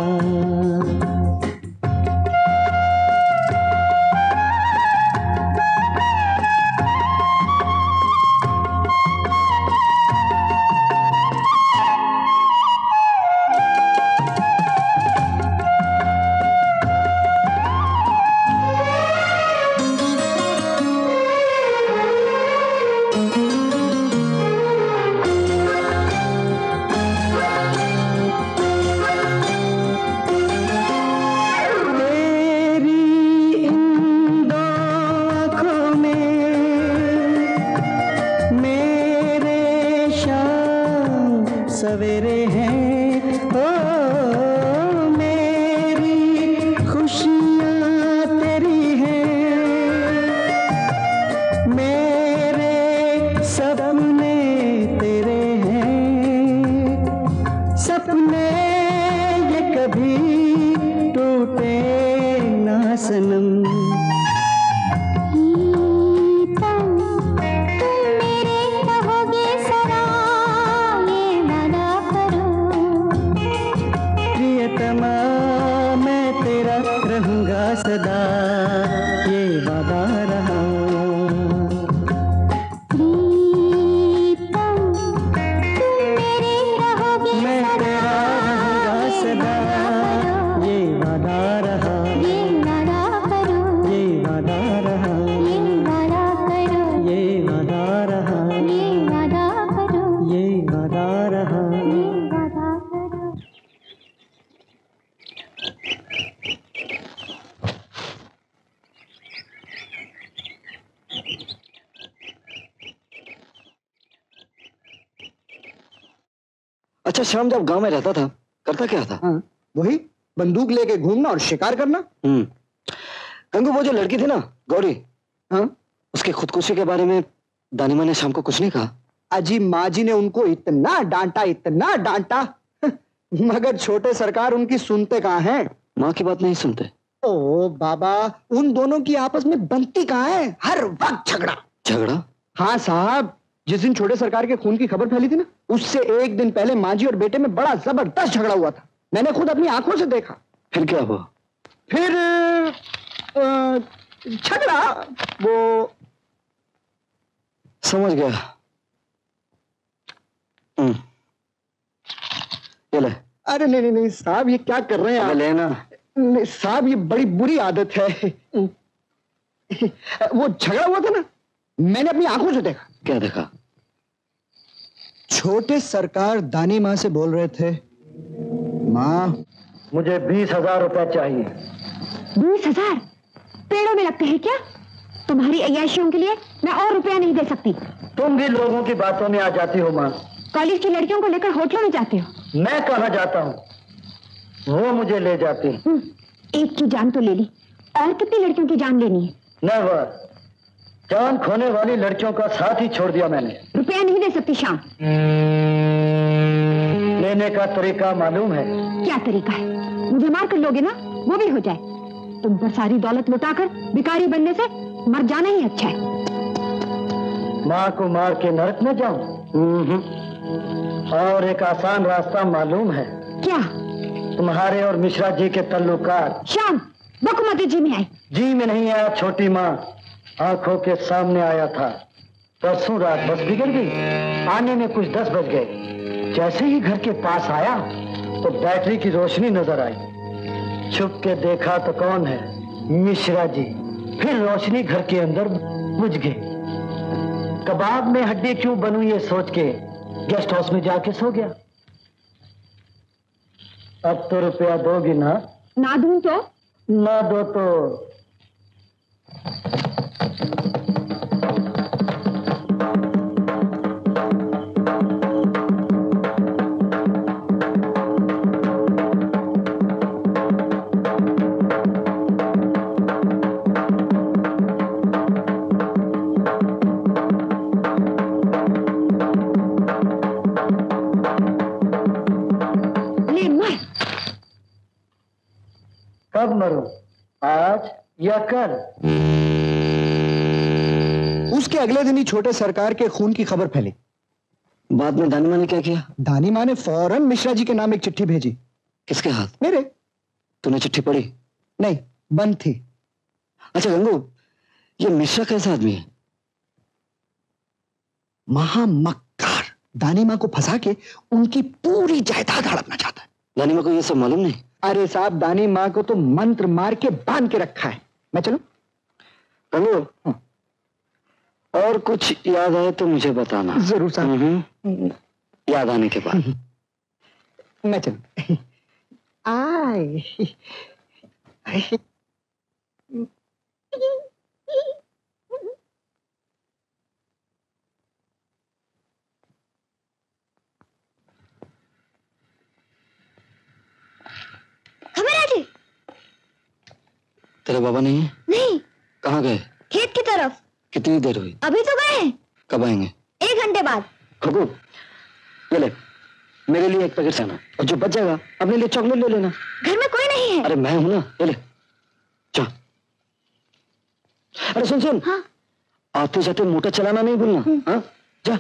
सवेरे हैं ओ मेरी खुशियाँ तेरी हैं, मेरे सपने तेरे हैं, सपने ये कभी टूटे ना सनम। सदा ये वादा रहा। प्रीतम मैं तेरा रहूंगा सदा ये वादा रहा। ये वादा करो, ये वादा रहा, ये वादा करो, ये वादा रहा, ये वादा करो, ये वादा रहा, ये वादा करो। अच्छा, श्याम जब गांव में रहता था करता क्या था? हाँ, वही बंदूक लेके घूमना और शिकार करना। गंगू, वो जो लड़की थी ना गौरी, हाँ, उसके खुदकुशी के बारे में दानी माँ ने शाम को कुछ नहीं कहा? अजी माँ जी ने उनको इतना डांटा मगर छोटे सरकार उनकी सुनते कहाँ हैं? माँ की बात नहीं सुनते। ओ बाबा, उन दोनों की आपस में बनती कहाँ है? हर वक्त झगड़ा। हाँ साहब, जिस दिन छोटे सरकार के खून की खबर फैली थी ना, उससे एक दिन पहले माँ जी और बेटे में बड़ा जबरदस्त झगड़ा हुआ था। मैंने खुद अपनी आंखों से देखा। फिर क्या हुआ? फिर झगड़ा, वो समझ गया। ये ले। अरे नहीं साहब, ये क्या कर रहे हैं आप? लेना। नहीं साहब, ये बड़ी बुरी आदत है। वो झगड़ा हुआ था ना, मैंने अपनी आंखों से देखा। क्या देखा? छोटे सरकार दानी माँ से बोल रहे थे, माँ मुझे 20,000 रुपए चाहिए। 20,000? पेड़ों में लगते हैं क्या? तुम्हारी अय्याशियों के लिए मैं और रुपया नहीं दे सकती। तुम भी लोगों की बातों में आ जाती हो माँ। कॉलेज की लड़कियों को लेकर होटलों में जाते हो। मैं कहाँ जाता हूँ, वो मुझे ले जाती है। एक की जान तो ले ली, और कितनी लड़कियों की जान लेनी है? नेवर। जान खोने वाली लड़कियों का साथ ही छोड़ दिया मैंने। रुपया नहीं दे सकती श्याम। लेने का तरीका मालूम है? क्या तरीका है? मुझे मार कर लोगे ना, वो भी हो जाए। तुम पर सारी दौलत लुटाकर भिखारी बनने से मर जाना ही अच्छा है। माँ को मार के नरक में जाऊं? और एक आसान रास्ता मालूम है? क्या? तुम्हारे और मिश्रा जी के तल्लुकात। श्याम, बकुमती जी में आई। जी में नहीं आया छोटी माँ, आंखों के सामने आया था। परसों रात बस बिगड़ गई, आने में कुछ 10 बज गए। जैसे ही घर के पास आया तो बैटरी की रोशनी नजर आई। छुप के देखा तो कौन है? मिश्रा जी। फिर रोशनी घर के अंदर बुझ गई। कबाब में हड्डी क्यों बनूं ये सोच के गेस्ट हाउस में जाके सो गया। अब तो रुपया दोगी ना? ना दूं तो? ना दो तो कब मरूं? आज या कल? उसके अगले दिन ही छोटे सरकार के खून की खबर फैली। बाद में दानी माँ ने क्या किया? दानी माँ ने फौरन मिश्रा जी के नाम एक चिट्ठी भेजी। किसके हाथ? मेरे। तूने चिट्ठी पढ़ी? नहीं, बंद थी। अच्छा गंगू, ये मिश्रा कैसा आदमी है? महामक्कार। दानी माँ को फंसा के उनकी पूरी जायदाद हड़पना चाहता है। दानी माँ को ये सब मालूम नहीं? अरे साहब, दानी माँ को तो मंत्र मार के बांध के रखा है। मैं चलूं? गंगू, और कुछ याद आए तो मुझे बताना। जरूर साहब। याद आने के बाद। मैं चलूं? आए। तेरे बाबा नहीं है? नहीं। कहाँ गए? खेत की तरफ। कितनी देर हुई? अभी तो गए हैं। कब आएंगे? 1 घंटे बाद। खगू, ये ले, मेरे लिए एक पैकेट चना, और जो बच जाएगा अपने लिए चॉकलेट ले लेना। घर में कोई नहीं है। अरे मैं हूं ना, ये ले, जा। अरे सुन सुन। हाँ? आते जाते मोटर चलाना नहीं भूलना। हाँ, जा।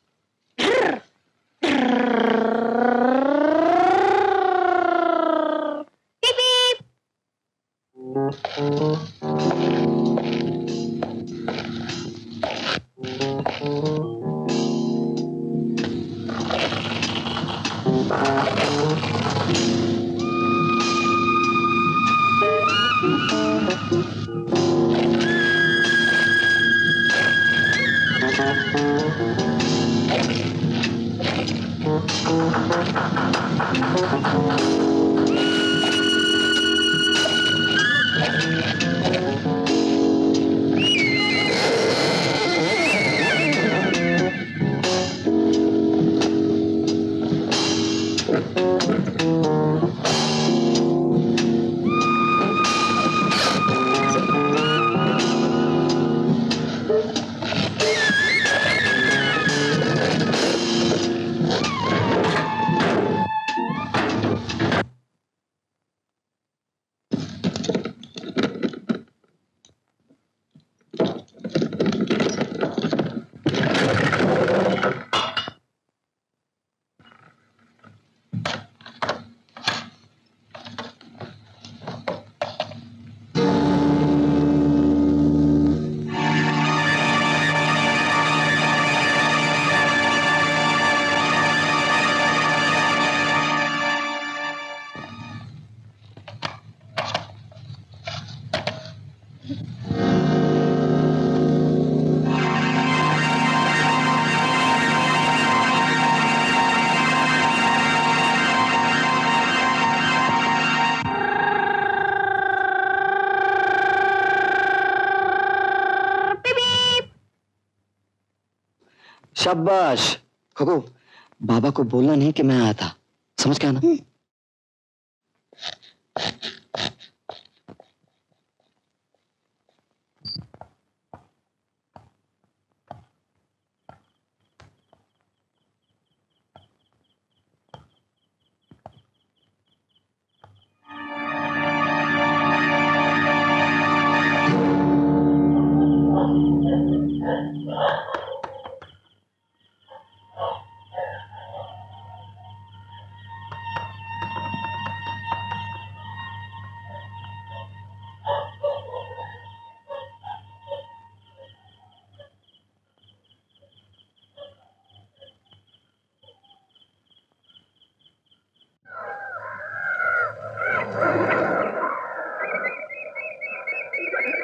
शाबाश। खगो, बाबा को बोलना नहीं कि मैं आया था, समझ गया ना?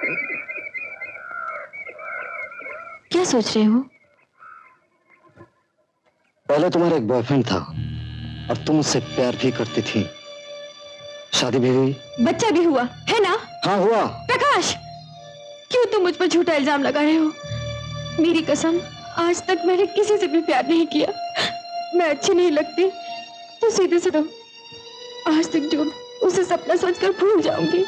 क्या सोच रहे हो? पहले तुम्हारा एक बॉयफ्रेंड था और तुम उससे प्यार भी करती थी, शादी भी हुई, बच्चा भी हुआ है ना? हाँ हुआ। प्रकाश, क्यों तुम मुझ पर झूठा इल्जाम लगा रहे हो? मेरी कसम, आज तक मैंने किसी से भी प्यार नहीं किया। मैं अच्छी नहीं लगती तो सीधे से रहो। आज तक जो उसे सपना सोचकर भूल जाऊंगी।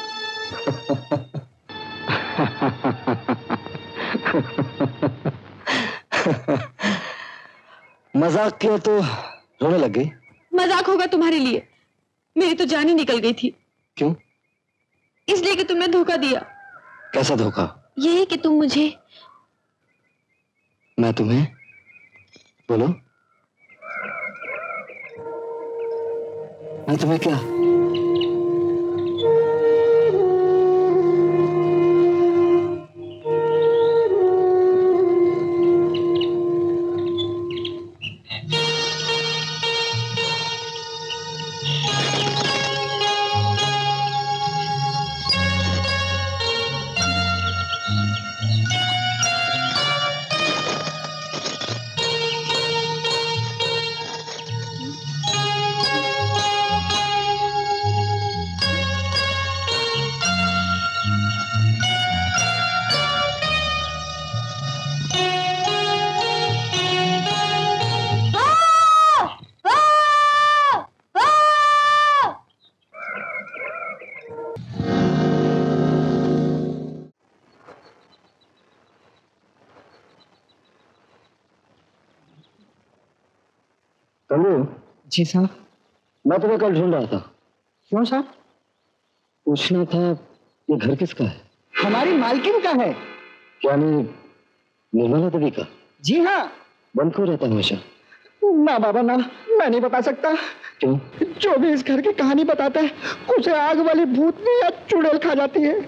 मजाक किया तो रोने लग गई। मजाक होगा तुम्हारे लिए, मेरी तो जान ही निकल गई थी। क्यों? इसलिए कि तुमने धोखा दिया। कैसा धोखा? यही कि तुम मुझे। मैं तुम्हें? बोलो। मैं तुम्हें क्या? जी साहब। मैं तुम्हें कल ढूंढ रहा था। क्यों साहब? पूछना था ये घर किसका है? हमारी मालकिन का है। यानी निर्मला देवी का? जी हाँ। बंद क्यों रहता है हमेशा? ना बाबा ना, मैं नहीं बता सकता। क्यों? जो भी इस घर की कहानी बताता है उसे आग वाली भूतनी या चुड़ैल खा जाती है।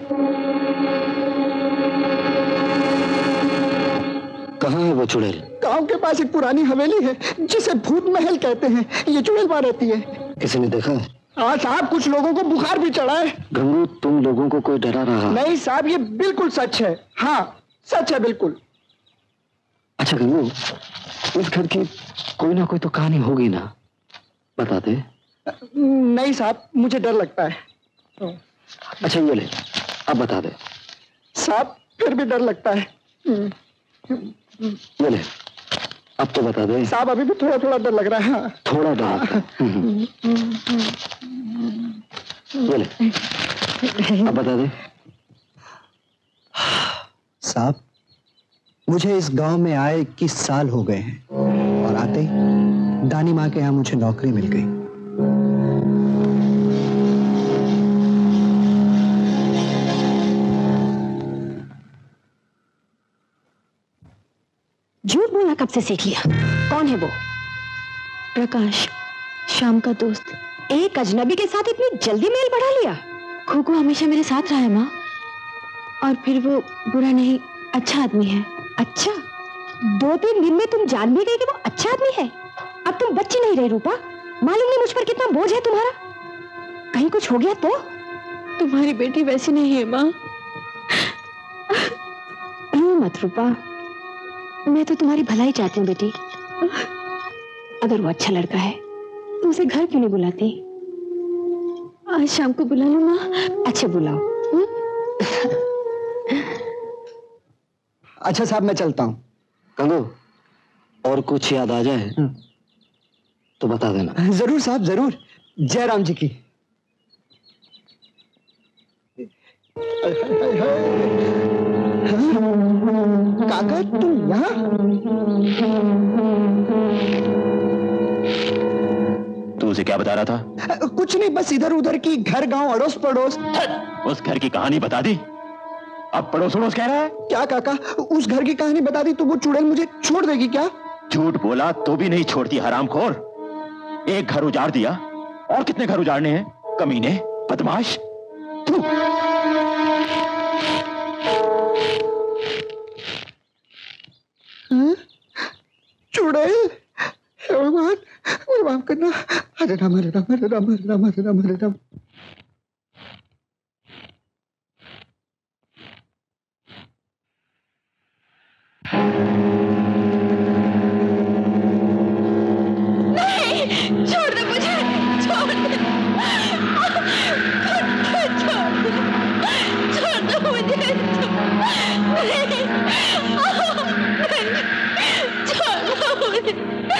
कहाँ है वो चुड़ैल? गांव के पास एक पुरानी हवेली है जिसे भूत महल कहते हैं। ये चुड़ैल वहां रहती है। किसी ने देखा है? हाँ साहब, कुछ लोगों को बुखार भी चढ़ा है। गंगू, तुम लोगों को कोई डरा रहा? नहीं साहब, ये बिल्कुल सच है। हाँ सच है बिल्कुल। अच्छा गंगू, इस घर की कोई ना कोई तो कहानी होगी ना, बता दे। नहीं साहब, मुझे डर लगता है। अच्छा ये ले, अब बता दे। साहब फिर भी डर लगता है। ये ले, अब तो बता दे। साहब अभी भी थोड़ा थोड़ा डर लग रहा है। हाँ। थोड़ा डर लगता है। ये ले, अब बता दे। साहब मुझे इस गांव में आए 21 साल हो गए हैं और आते ही दानी माँ के यहाँ मुझे नौकरी मिल गई। झूठ बोलना कब से सीख लिया? कौन है वो? प्रकाश, शाम का दोस्त। एक अजनबी के साथ इतनी जल्दी मेल बढ़ा लिया? खोखो हमेशा मेरे साथ रहा है माँ, और फिर वो बुरा नहीं, अच्छा आदमी है। अच्छा? 2-3 दिन में तुम जान भी गई कि वो अच्छा आदमी है? अब तुम बच्ची नहीं रही रूपा, मालूम नहीं मुझ पर कितना बोझ है तुम्हारा। कहीं कुछ हो गया तो? तुम्हारी बेटी वैसी नहीं है माँ। रो मत रूपा, मैं तो तुम्हारी भलाई चाहती हूँ बेटी। अगर वो अच्छा लड़का है तो उसे घर क्यों नहीं बुलाती? आज शाम को बुला लो माँ। अच्छा बुलाओ। अच्छा साहब मैं चलता हूँ। गंगू, और कुछ याद आ जाए तो बता देना। जरूर साहब जरूर। जय राम जी की। काका तुम यहाँ? तू उसे क्या बता रहा था? कुछ नहीं, बस इधर उधर की घर गांव अड़ोस पड़ोस। उस घर की कहानी बता दी, अब पड़ोस अड़ोस कह रहा है? क्या काका, उस घर की कहानी बता दी तो वो चुड़ैल मुझे छोड़ देगी क्या? झूठ बोला तो भी नहीं छोड़ती हरामखोर। एक घर उजाड़ दिया, और कितने घर उजाड़ने हैं? कमीने, बदमाश। चुड़ैल, भगवान मुझे माफ करना। हरे राम हरे राम हरे राम हरे राम हरे राम हरे राम। नहीं, छोड़ दे मुझे, छोड़ दे, छोड़ दो मुझे, नहीं, छोड़ दो मुझे।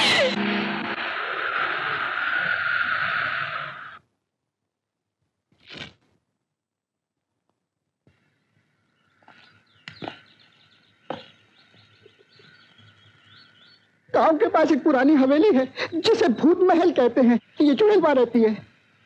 गांव के पास एक पुरानी हवेली है जिसे भूत महल कहते हैं। ये चुड़ैल रहती है।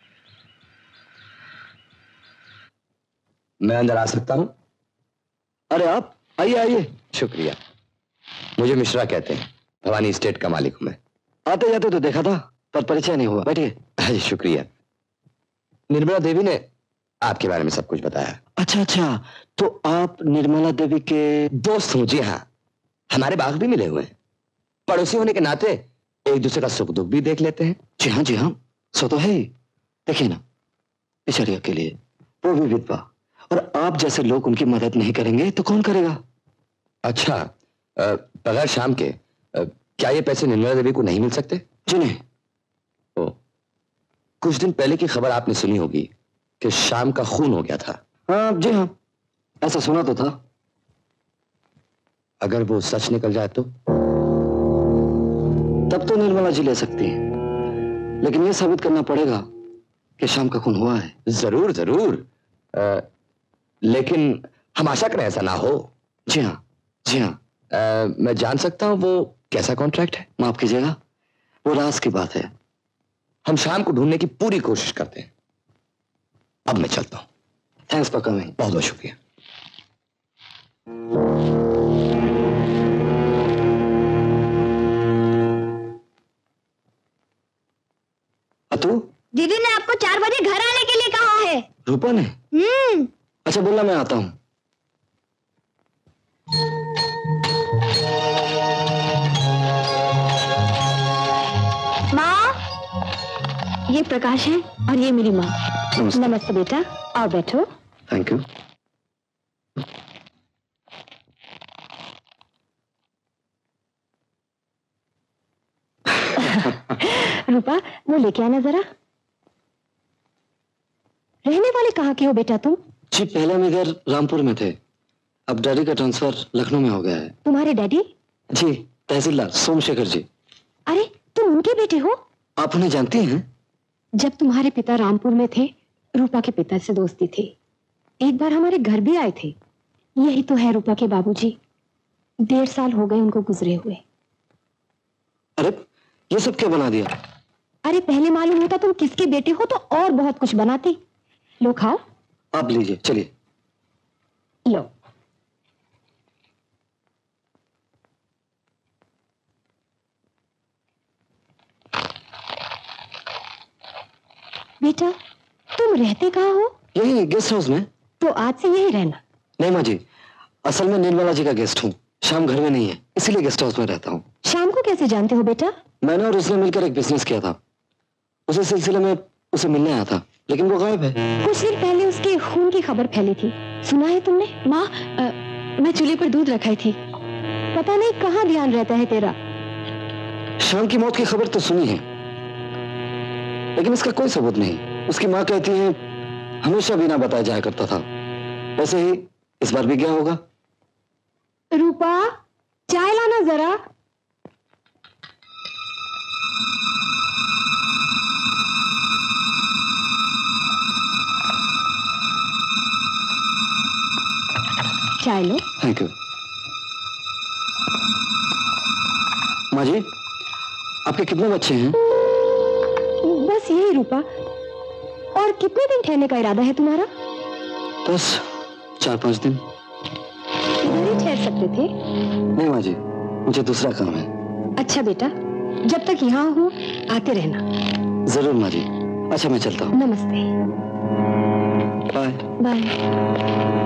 मैं अंदर आ सकता हूं? अरे आप आइए आइए। शुक्रिया। मुझे मिश्रा कहते हैं, भवानी स्टेट का मालिक हूं मैं। आते जाते तो देखा था पर परिचय नहीं हुआ। बैठिए। जी शुक्रिया। निर्मला देवी ने आपके बारे में सब कुछ बताया। अच्छा अच्छा, तो आप निर्मला देवी के दोस्त हो? जी हाँ, हमारे बाग भी मिले हुए हैं। पड़ोसी होने के नाते एक दूसरे का सुख दुख भी देख लेते हैं। जी हाँ जी हाँ, सो तो है ही। देखिए ना, बेचारी के लिए, वो भी विधवा, और आप जैसे लोग उनकी मदद नहीं करेंगे तो कौन करेगा? अच्छा, बगैर शाम के क्या ये पैसे निर्मला देवी को नहीं मिल सकते? जी नहीं। ओ, कुछ दिन पहले की खबर आपने सुनी होगी कि शाम का खून हो गया था। हाँ जी हाँ, ऐसा सुना तो था। अगर वो सच निकल जाए तो? तब तो निर्मला जी ले सकती हैं, लेकिन यह साबित करना पड़ेगा कि शाम का खून हुआ है। जरूर जरूर, लेकिन हम आशा करें ऐसा ना हो। जी हाँ जी हाँ। मैं जान सकता हूं वो कैसा कॉन्ट्रैक्ट है? माफ कीजिएगा, वो राज की बात है। हम शाम को ढूंढने की पूरी कोशिश करते हैं। अब मैं चलता हूं। Thanks for coming. बहुत बहुत शुक्रिया। अतु, दीदी ने आपको 4 बजे घर आने के लिए कहा है। रूपा ने? अच्छा बोलना, मैं आता हूं। माँ, ये प्रकाश है और ये मेरी माँ। नमस्ते बेटा, आओ बैठो। Thank you. रूपा, वो लेके आना जरा। रहने वाले कहाँ के हो बेटा तुम? जी पहले हम इधर रामपुर में थे, अब डैडी का ट्रांसफर लखनऊ में हो गया है। तुम्हारे डैडी? जी तहसीलदार सोमशेखर जी। अरे तुम उनके बेटे हो? आप उन्हें जानती हैं? जब तुम्हारे पिता रामपुर में थे, रूपा के पिता से दोस्ती थी। एक बार हमारे घर भी आए थे। यही तो है रूपा के बाबूजी। 1.5 साल हो गए उनको गुजरे हुए। अरे ये सब क्या बना दिया? अरे पहले मालूम होता तुम किसके बेटे हो तो और बहुत कुछ बनाती। लो खाओ। आप लीजिए, चलिए। लो। बेटा तुम रहते कहाँ हो? यही गेस्ट हाउस में। तो आज से यही रहना? नहीं माँ जी, असल में निर्मला जी का गेस्ट हूँ। शाम घर में नहीं है, इसीलिए गेस्ट हाउस में रहता हूँ। शाम को कैसे जानते हो बेटा? मैंने और उसने मिलकर एक बिजनेस किया था, उसी सिलसिले में उसे मिलने आया था, लेकिन वो गायब है। कुछ दिन पहले उसके खून की खबर फैली थी, सुना है तुमने? माँ, मैं चूल्हे पर दूध रखाई थी। पता नहीं कहाँ ध्यान रहता है तेरा। शाम की मौत की खबर तो सुनी है, लेकिन इसका कोई सबूत नहीं। उसकी माँ कहती है हमेशा बिना बताए जाया करता था। वैसे ही इस बार भी गया होगा। रूपा, चाय लाना जरा। चाय लो। Thank you. माँ जी, आपके कितने बच्चे हैं? बस यही रूपा। और कितने दिन ठहरने का इरादा है तुम्हारा? बस 4-5 दिन। इधर ही ठहर सकते थे। नहीं माँ जी, मुझे दूसरा काम है। अच्छा बेटा, जब तक यहाँ हूँ आते रहना। जरूर माँ जी। अच्छा मैं चलता हूँ। नमस्ते। Bye bye.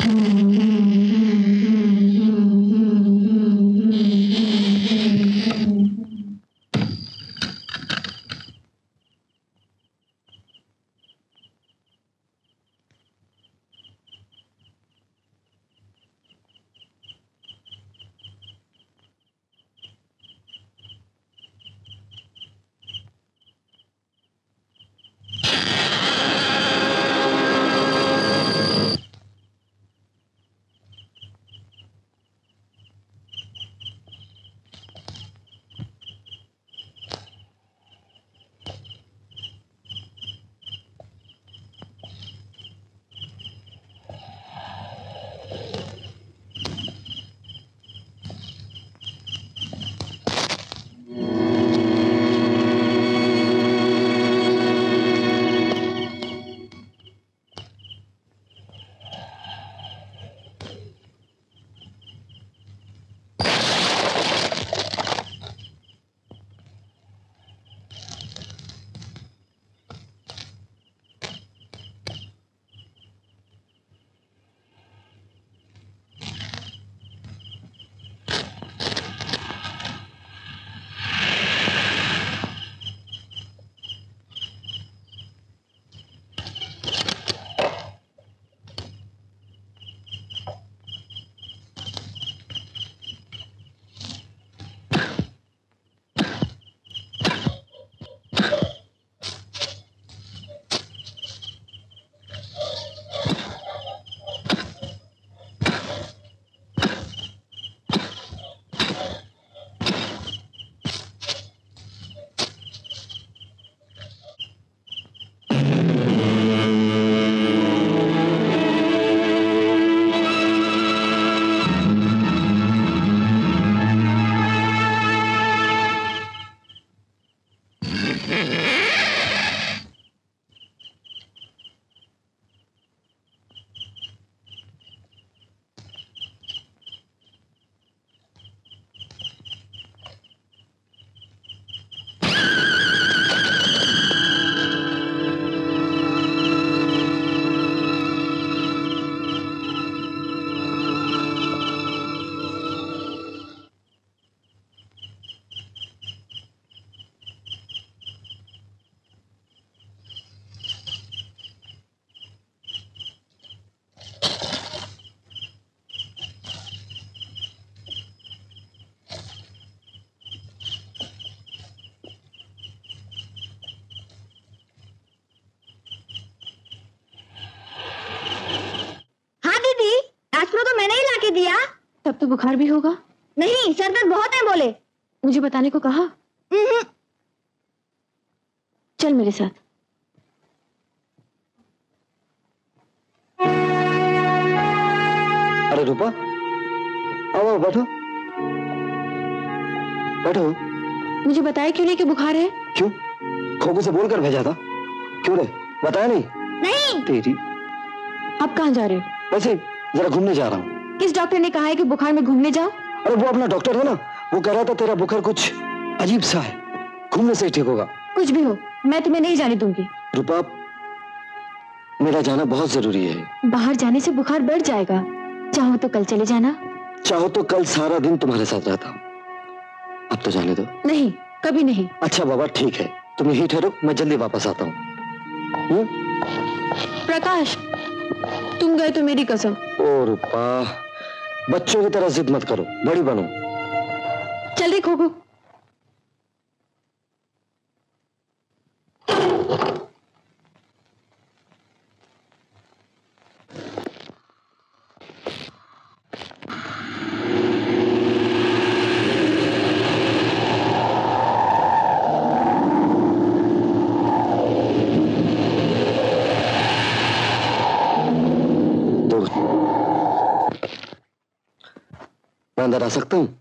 दिया। तब तो बुखार भी होगा। नहीं, सर दर्द बहुत है बोले। मुझे बताने को कहा। चल मेरे साथ। अरे रूपा, आओ बैठो बैठो। मुझे बताया क्यों नहीं कि बुखार है? क्यों? खोखू से बोलकर भेजा था। क्यों रे, बताया नहीं? नहीं। तेरी। आप कहाँ जा रहे हो? वैसे जरा घूमने जा रहा हूँ। किस डॉक्टर ने कहा है कि बुखार में घूमने जाओ? अरे वो अपना डॉक्टर है ना, वो कह रहा था तेरा बुखार कुछ अजीब सा है, घूमने से ही ठीक होगा। कुछ भी हो, मैं तुम्हें नहीं जाने दूंगी। रूपा, मेरा जाना बहुत जरूरी है। बाहर जाने से बुखार बढ़ जाएगा। चाहो तो कल चले जाना। चाहो तो कल सारा दिन तुम्हारे साथ रहता हूँ। अब तो जाने दो। नहीं, कभी नहीं। अच्छा बाबा ठीक है, तुम यहीं ठहरो, मैं जल्दी वापस आता हूँ। प्रकाश, तुम गए तो मेरी कसम। ओ रूपा, बच्चों की तरह जिद मत करो, बड़ी बनो। चल रे खोखू। मैं अंदर आ सकता हूँ?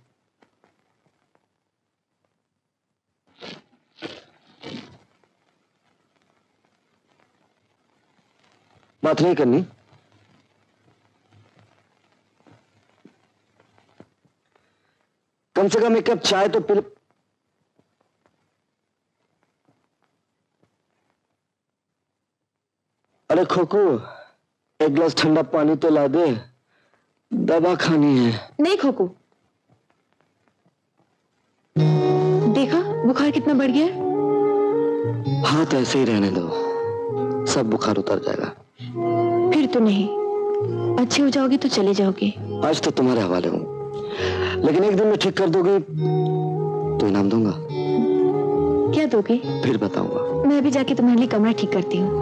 बात नहीं करनी? कम से कम एक कप चाय तो पी। अरे खोखू, एक गिलास ठंडा पानी तो ला दे। दवा खानी है। नहीं खोकू, देखा बुखार कितना बढ़ गया। हाथ ऐसे ही रहने दो, सब बुखार उतर जाएगा। फिर तो नहीं, अच्छे हो जाओगे तो चले जाओगे। आज तो तुम्हारे हवाले हूँ, लेकिन एक दिन में ठीक कर दोगे तो इनाम दूंगा। क्या दोगे? फिर बताऊंगा। मैं भी जाके तुम्हारे लिए कमरा ठीक करती हूँ।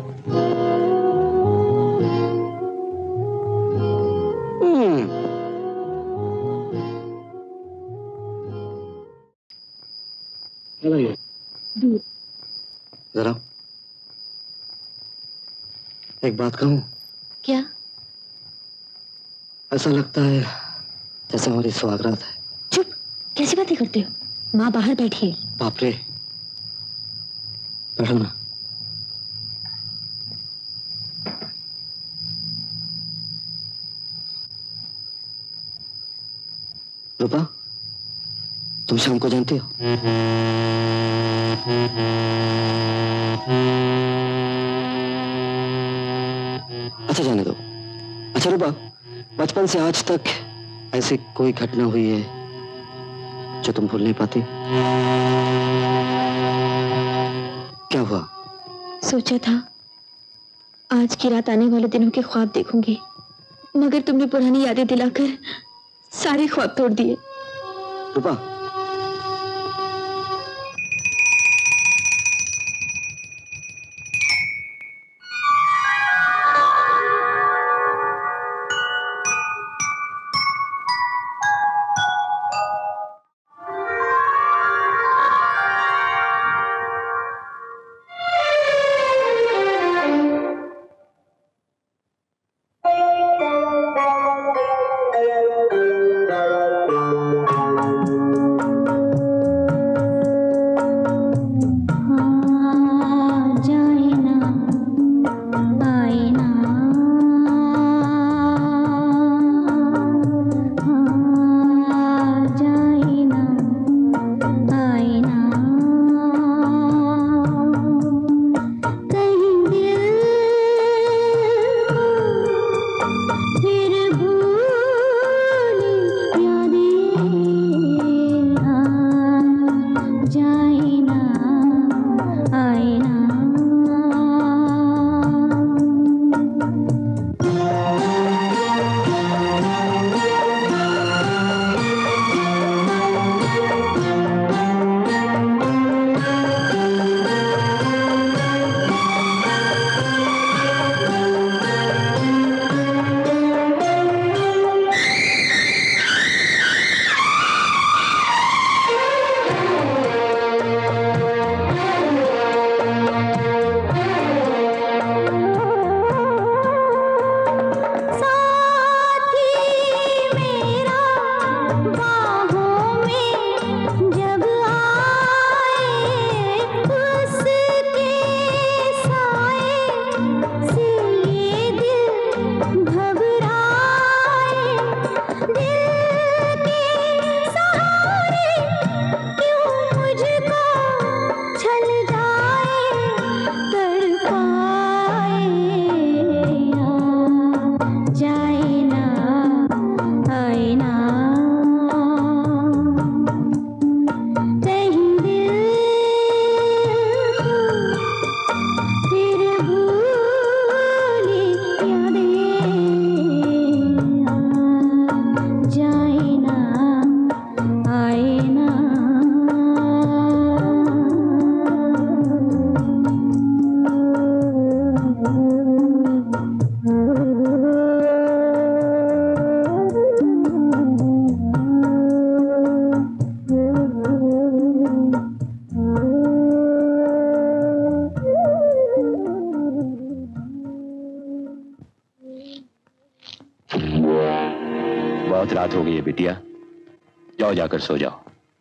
दूध। जरा एक बात कहूं? क्या? ऐसा लगता है जैसे हमारी सुहागरात है। चुप, कैसी बातें करते हो? माँ बाहर बैठी है। बाप रे, बैठो ना। रूपा, तुम शाम को जानती हो? अच्छा जाने दो। अच्छा रूपा, बचपन से आज तक ऐसी कोई घटना हुई है जो तुम भूल नहीं पाती? क्या हुआ? सोचा था आज की रात आने वाले दिनों के ख्वाब देखूंगी, मगर तुमने पुरानी यादें दिलाकर सारे ख्वाब तोड़ दिए। रूपा, बहुत रात हो गई है बिटिया, जाओ जाकर सो जाओ।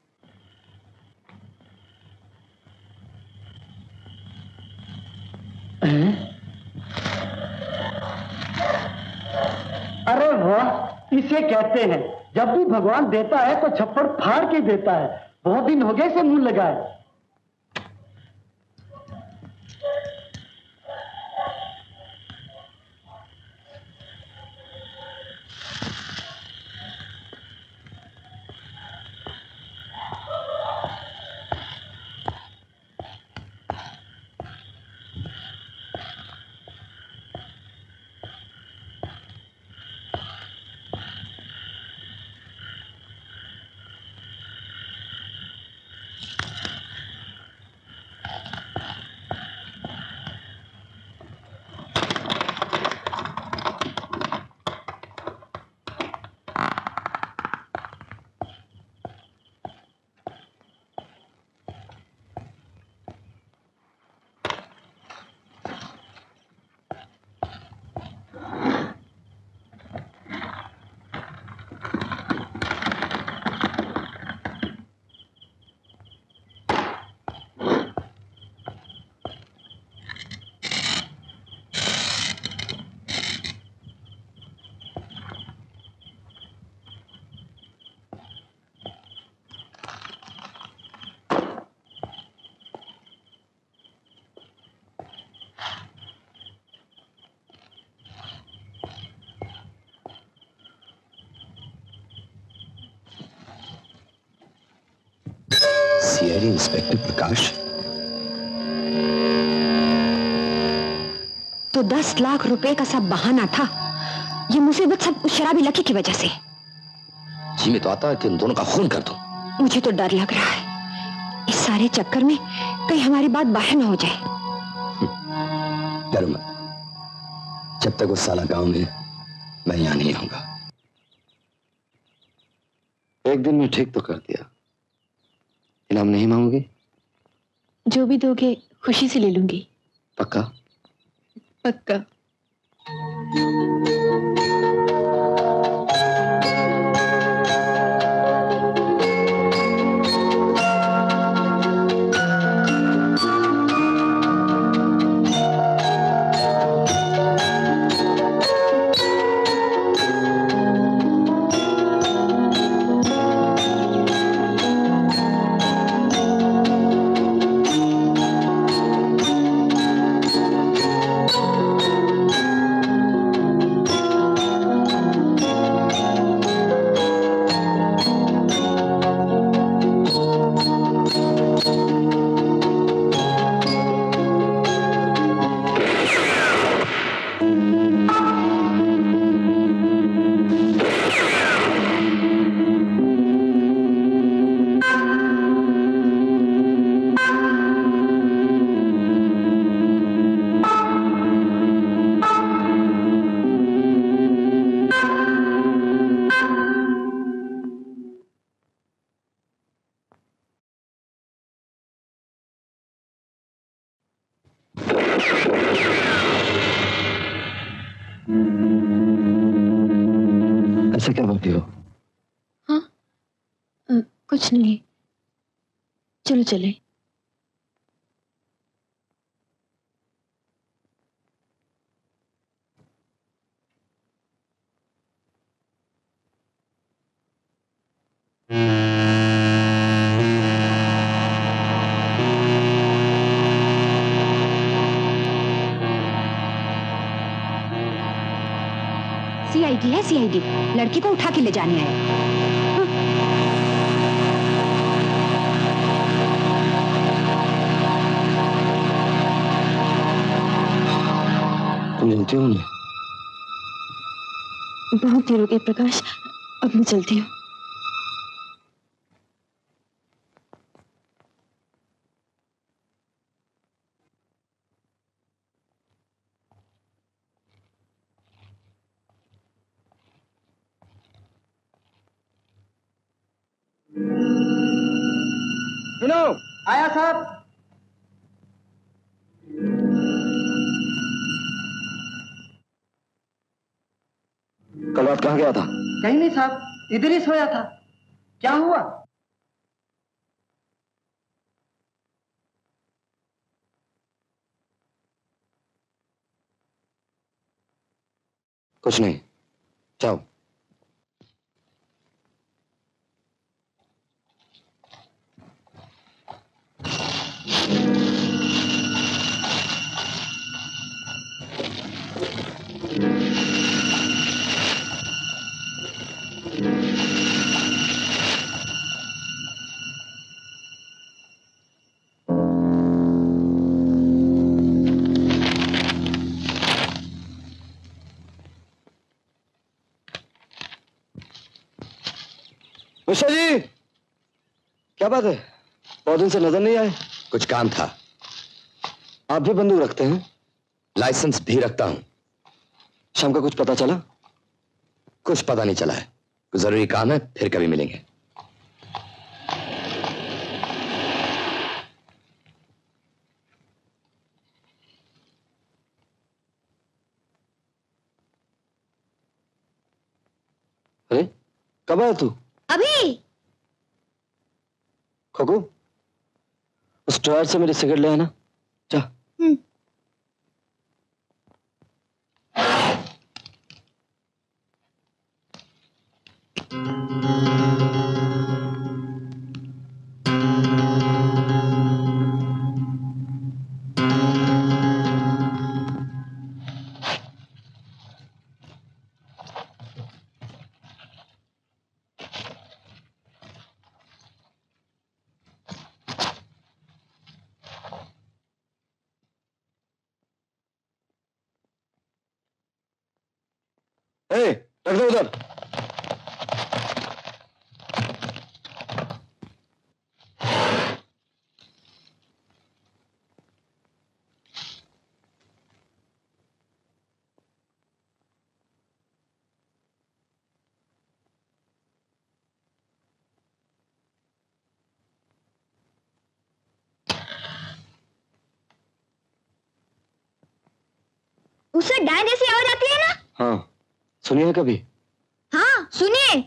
अरे वाह, इसे कहते हैं जब भी भगवान देता है तो छप्पड़ फाड़ के देता है। बहुत दिन हो गए इसे मुंह लगाए। Really inspector Prakash? तो 10 लाख रुपए का सब बहाना था। ये मुसीबत सब उस शराबी लकी की वजह से। जी मैं तो आता है कि उन दोनों का खून कर दूं। मुझे तो डर लग रहा है इस सारे चक्कर में कहीं हमारी बात बाहर ना हो जाए। डरो मत, जब तक उस साला गांव में मैं यहां नहीं आऊंगा। एक दिन में ठीक तो कर दिया। इनाम नहीं मांगोगे? जो भी दोगे खुशी से ले लूंगी। पक्का? पक्का। ऐसे क्या बोलती हो? हाँ कुछ नहीं, चलो चले। सीआईडी है सीआईडी, लड़की को उठा के ले जाने आए। तुम जानती हो उन्हें? बहुत देर हो गई प्रकाश, अब मैं चलती हूँ। सुनो, आया साहब। कल रात कहाँ गया था? कहीं नहीं साहब, इधर ही सोया था। क्या हुआ? कुछ नहीं, जाओ। मिश्रा जी, क्या बात है? बहुत दिन से नजर नहीं आए। कुछ काम था। आप भी बंदूक रखते हैं? लाइसेंस भी रखता हूं। शाम का कुछ पता चला? कुछ पता नहीं चला है। कुछ जरूरी काम है, फिर कभी मिलेंगे। अरे कब आया तू? अभी। खोकू, उस ड्रायर से मेरी सिगरेट ले आना, जा। ए, रख दो उधर। उससे डाय जैसी आवाज आती है ना? हाँ, सुनिए है कभी? हाँ सुनिए।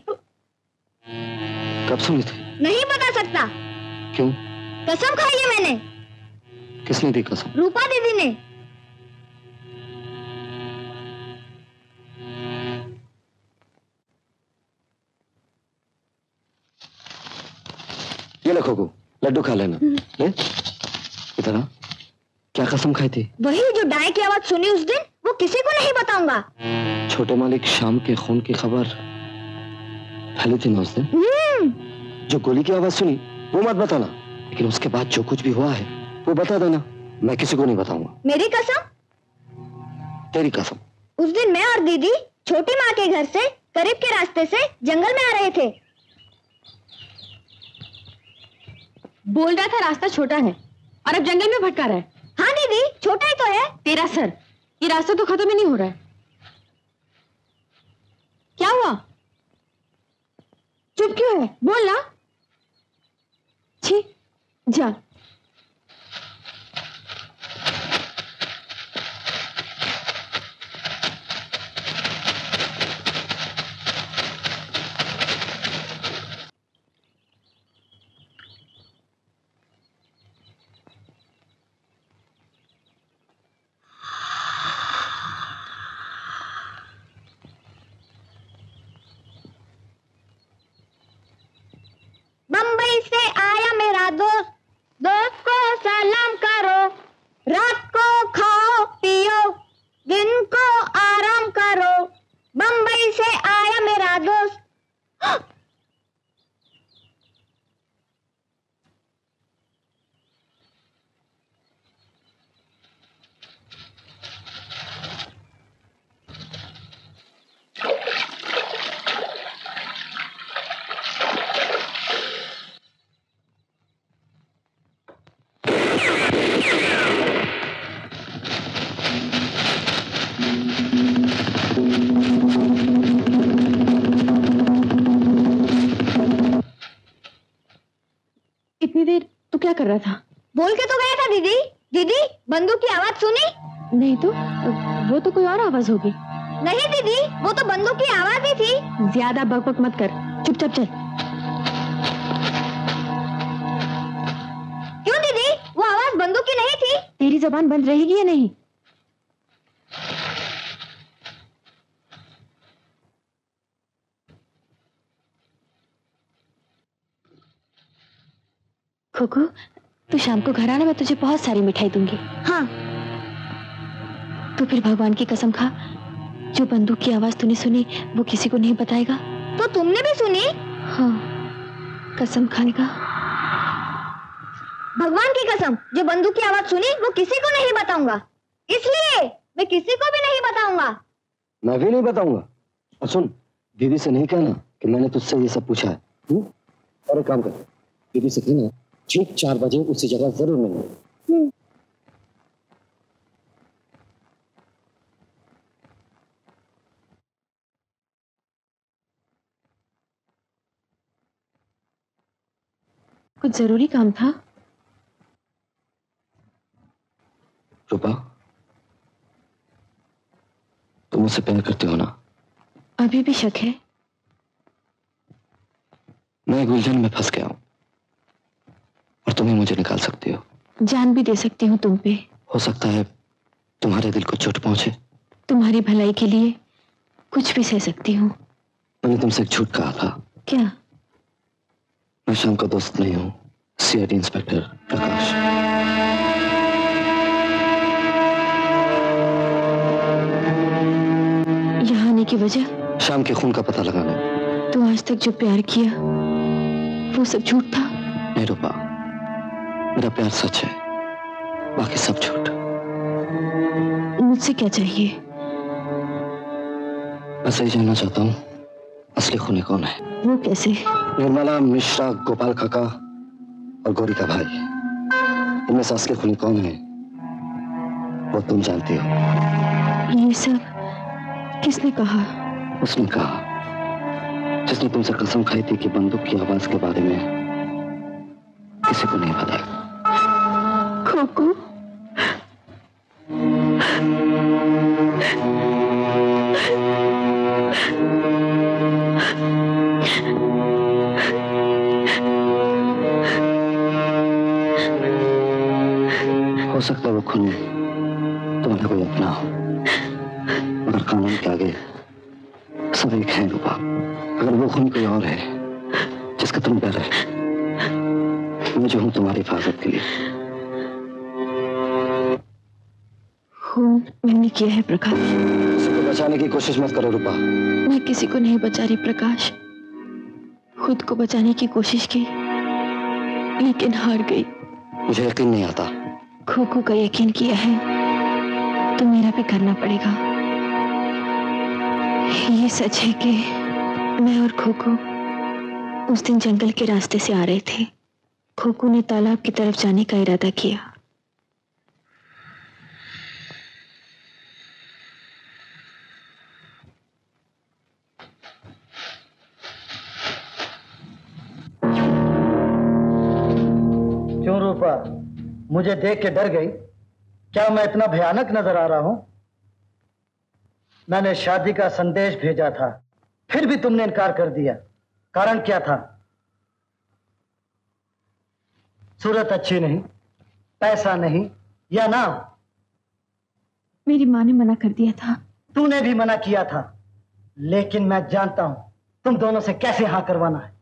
कब सुनी थी? नहीं बता सकता। क्यों? कसम खाई है मैंने। किसने दी कसम? रूपा दीदी ने। ये लो खोकू, लड्डू खा लेना। ले इधर आ। क्या कसम खाई थी? वही जो डाय की आवाज सुनी उस दिन, वो किसी को नहीं बताऊंगा। छोटे मालिक शाम के खून की खबर फैली थी ना उस दिन। जो गोली की आवाज सुनी वो मत बताना, लेकिन उसके बाद जो कुछ भी हुआ है वो बता देना। मैं किसी को नहीं बताऊंगा। मेरी कसम? तेरी कसम। उस दिन मैं और दीदी छोटी माँ के घर से करीब के रास्ते से जंगल में आ रहे थे। बोल रहा था रास्ता छोटा है और अब जंगल में भटका रहा है। हाँ दीदी, छोटा ही तो है। तेरा सर, ये रास्ता तो खत्म ही नहीं हो रहा है। क्या हुआ? चुप क्यों है? बोल ना। छी, जा। बम्बई से आया मेरा दोस्त, दोस्त को सलाम करो। रात को खाओ पियो, दिन को आराम करो। बम्बई से आया मेरा दोस्त। इतनी देर तू क्या कर रहा था? बोल के तो गया था दीदी। दीदी, बंदूक की आवाज सुनी? नहीं तो, वो तो कोई और आवाज होगी। नहीं दीदी, वो तो बंदूक की आवाज ही थी। ज्यादा बकबक मत कर, चुपचाप चल। क्यों दीदी, वो आवाज बंदूक की नहीं थी? तेरी जबान बंद रहेगी या नहीं? खोखो, तू शाम को घर आना, मैं तुझे बहुत सारी मिठाई दूंगी। हाँ। तो फिर भगवान की कसम खा, जो बंदूक की आवाज तूने सुनी वो किसी को नहीं बताएगा। तो तुमने भी सुनी? हाँ, कसम खाएगा। भगवान की कसम, जो बंदूक की आवाज सुनी वो किसी को नहीं बताऊंगा। इसलिए मैं किसी को भी नहीं बताऊंगा। मैं भी नहीं बताऊंगा। और सुन, दीदी से नहीं कहना कि मैंने तुझसे ये सब पूछा है। और एक काम कर, दीदी से कहना ठीक 4 बजे उसी जगह जरूर मिलना। कुछ जरूरी काम था? रूपा, तुम मुझसे प्यार करती हो ना? अभी भी शक है? मैं एक उलझन में फंस गया हूं और तुम्हें मुझे निकाल सकती हो। जान भी दे सकती हूँ तुम पे। हो सकता है तुम्हारे दिल को चोट पहुंचे। तुम्हारी भलाई के लिए कुछ भी सह सकती हूँ। मैंने तुमसे एक झूठ कहा था। क्या? मैं शाम का दोस्त नहीं हूँ, सीआईडी इंस्पेक्टर प्रकाश। यहाँ आने की वजह? शाम के खून का पता लगाना। तो आज तक जो प्यार किया वो सब झूठ था? नहीं रूपा, मेरा प्यार सच है, बाकी सब झूठ। मुझसे क्या चाहिए? मैं सही जानना चाहता हूँ, असली खूनी कौन है? वो कैसे? निर्मला, मिश्रा, गोपाल काका और गौरी का भाई। इनमें से असली खूनी कौन है वो तुम जानती हो। ये सब किसने कहा? उसने कहा जिसने तुमसे कसम खाई थी कि बंदूक की आवाज के बारे में किसी को नहीं बताया। खोकू, हो सकता है वो खूनी तुम्हारा कोई अपना हो, मगर कानून के आगे सब एक है रूपा। अगर वो खूनी कोई और है जिसका तुम डर है, मैं जो हूं तुम्हारी हिफाजत के लिए। खून मैंने किया है प्रकाश। किसी को बचाने की कोशिश मत करो रूपा। मैं किसी को नहीं बचा रही प्रकाश, खुद को बचाने की कोशिश की लेकिन हार गई। मुझे यकीन नहीं आता। खोखू का यकीन किया है तो मेरा भी करना पड़ेगा। ये सच है कि मैं और खोखू उस दिन जंगल के रास्ते से आ रहे थे। खोखू ने तालाब की तरफ जाने का इरादा किया। क्यों रूपा, मुझे देख के डर गई? क्या मैं इतना भयानक नजर आ रहा हूं? मैंने शादी का संदेश भेजा था, फिर भी तुमने इनकार कर दिया। कारण क्या था? सूरत अच्छी नहीं, पैसा नहीं, या नाम? मेरी माँ ने मना कर दिया था। तूने भी मना किया था, लेकिन मैं जानता हूं तुम दोनों से कैसे हाँ करवाना है।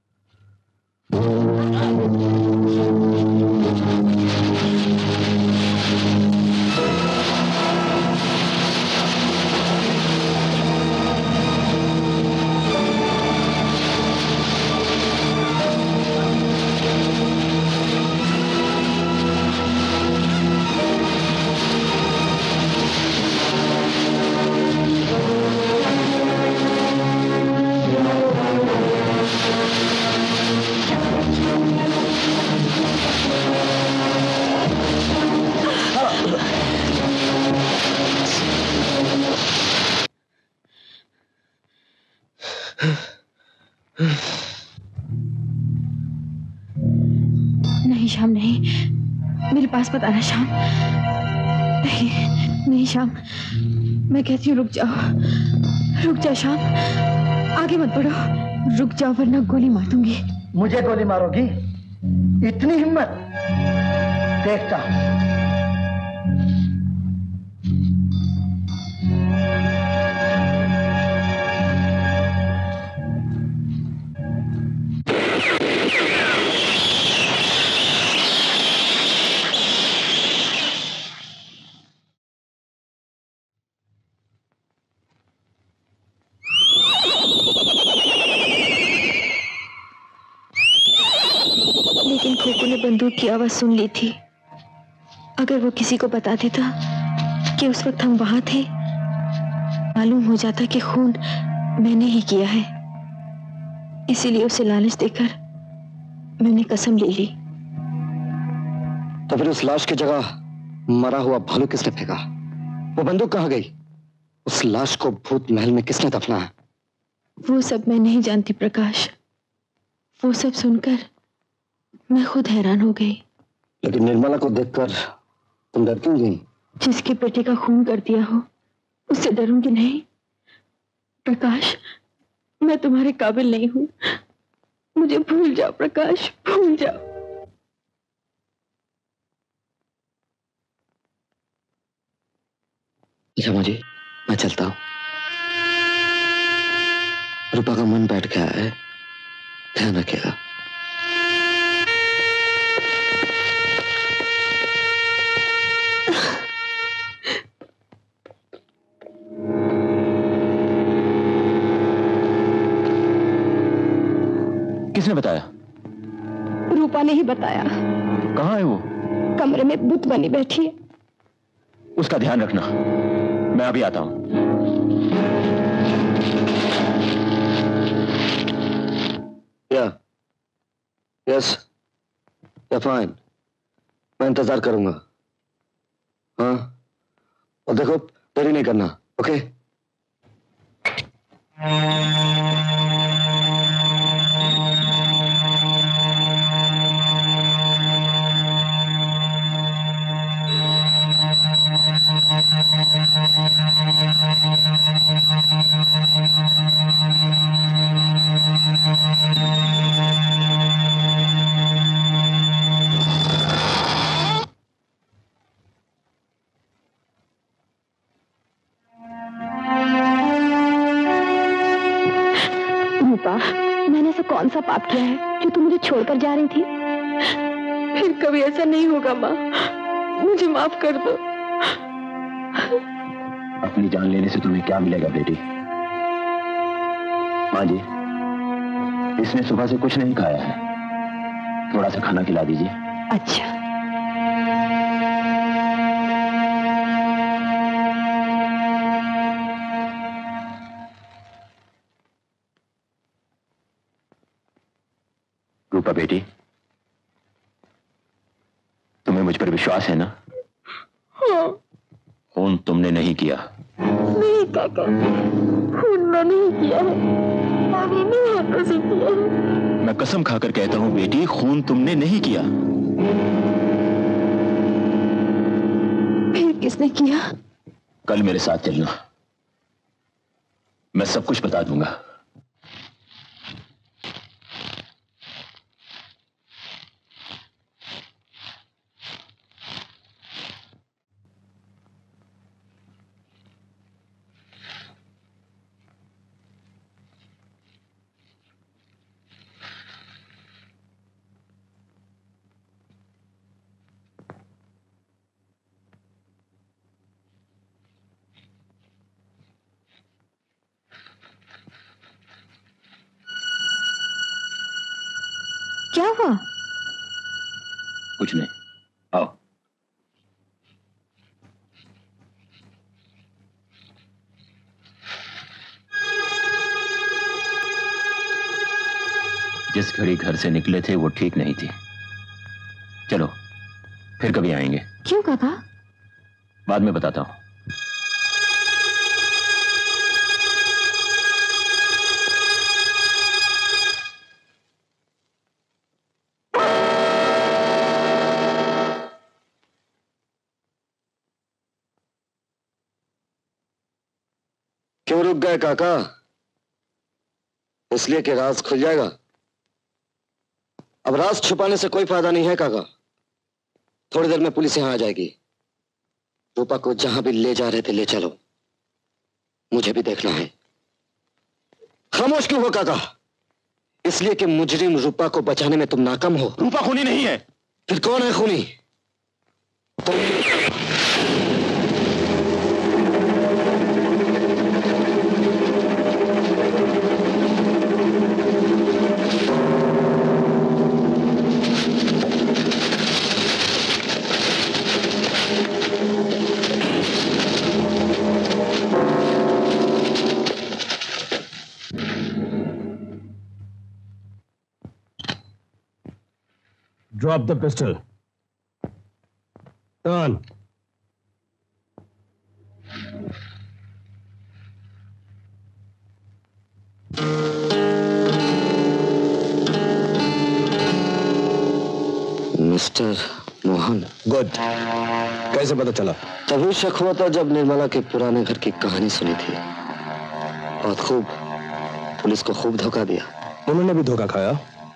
नहीं श्याम, नहीं, मेरे पास मत आना श्याम। नहीं नहीं श्याम, मैं कहती हूँ रुक जाओ, रुक जाओ श्याम, आगे मत बढ़ो, रुक जाओ वरना गोली मार दूंगी। मुझे गोली मारोगी? इतनी हिम्मत? देखता हूं। लेकिन खोखू ने बंदूक की आवाज सुन ली थी। अगर वो किसी को बता देता कि उस वक्त हम वहां थे, मालूम हो जाता कि खून मैंने ही किया है। इसीलिए उसे लालच देकर मैंने कसम ले ली। तो फिर उस लाश की जगह मरा हुआ भालू किसने फेंका? वो बंदूक कहां गई? उस लाश को भूत महल में किसने दफना है? वो सब मैं नहीं जानती प्रकाश। वो सब सुनकर मैं खुद हैरान हो गई। लेकिन निर्मला को देखकर तुम डर क्यों गई? जिसके बेटे का खून कर दिया हो उससे डरूंगी नहीं। प्रकाश, मैं तुम्हारे काबिल नहीं हूं, मुझे भूल जाओ प्रकाश, भूल जाओ। जमा जी, मैं चलता हूं। रूपा का मन बैठ गया है, ध्यान रखिएगा। किसने बताया? रूपा ने ही बताया। कहाँ है वो? कमरे में बुत बनी बैठी है। उसका ध्यान रखना, मैं अभी आता हूं। या यस या फाइन, मैं इंतजार करूंगा। हाँ, और देखो देरी नहीं करना। ओके? रूपा, मैंने ऐसा कौन सा पाप किया है जो तुम मुझे छोड़कर जा रही थी? फिर कभी ऐसा नहीं होगा माँ, मुझे माफ कर दो। अपनी जान लेने से तुम्हें क्या मिलेगा बेटी? माँ जी, इसने सुबह से कुछ नहीं खाया है, थोड़ा सा खाना खिला दीजिए। अच्छा। रूपा बेटी, तुम्हें मुझ पर विश्वास है ना? हाँ। खून तुमने नहीं किया? नहीं काका, खून मैंने नहीं किया है, मैंने हाथों से किया है। मैं कसम खाकर कहता हूं बेटी, खून तुमने नहीं किया। फिर किसने किया? कल मेरे साथ चलना, मैं सब कुछ बता दूंगा। क्या हुआ? कुछ नहीं, आओ। जिस घड़ी घर से निकले थे वो ठीक नहीं थी। चलो फिर कभी आएंगे। क्यों काका? बाद में बताता हूं। क्यों रुक गए काका? इसलिए कि राज खुल जाएगा। अब राज छुपाने से कोई फायदा नहीं है काका। थोड़ी देर में पुलिस यहां आ जाएगी। रूपा को जहां भी ले जा रहे थे ले चलो, मुझे भी देखना है। खामोश क्यों हो काका? इसलिए कि मुजरिम रूपा को बचाने में तुम नाकाम हो। रूपा खूनी नहीं है। फिर कौन है खूनी? Drop the pistol. Turn. Mister Mohan. Good. कैसे पता चला? तभी शक हुआ था जब निर्मला के पुराने घर की कहानी सुनी थी। बहुत खूब, पुलिस को खूब धोखा दिया। उन्होंने भी धोखा खाया।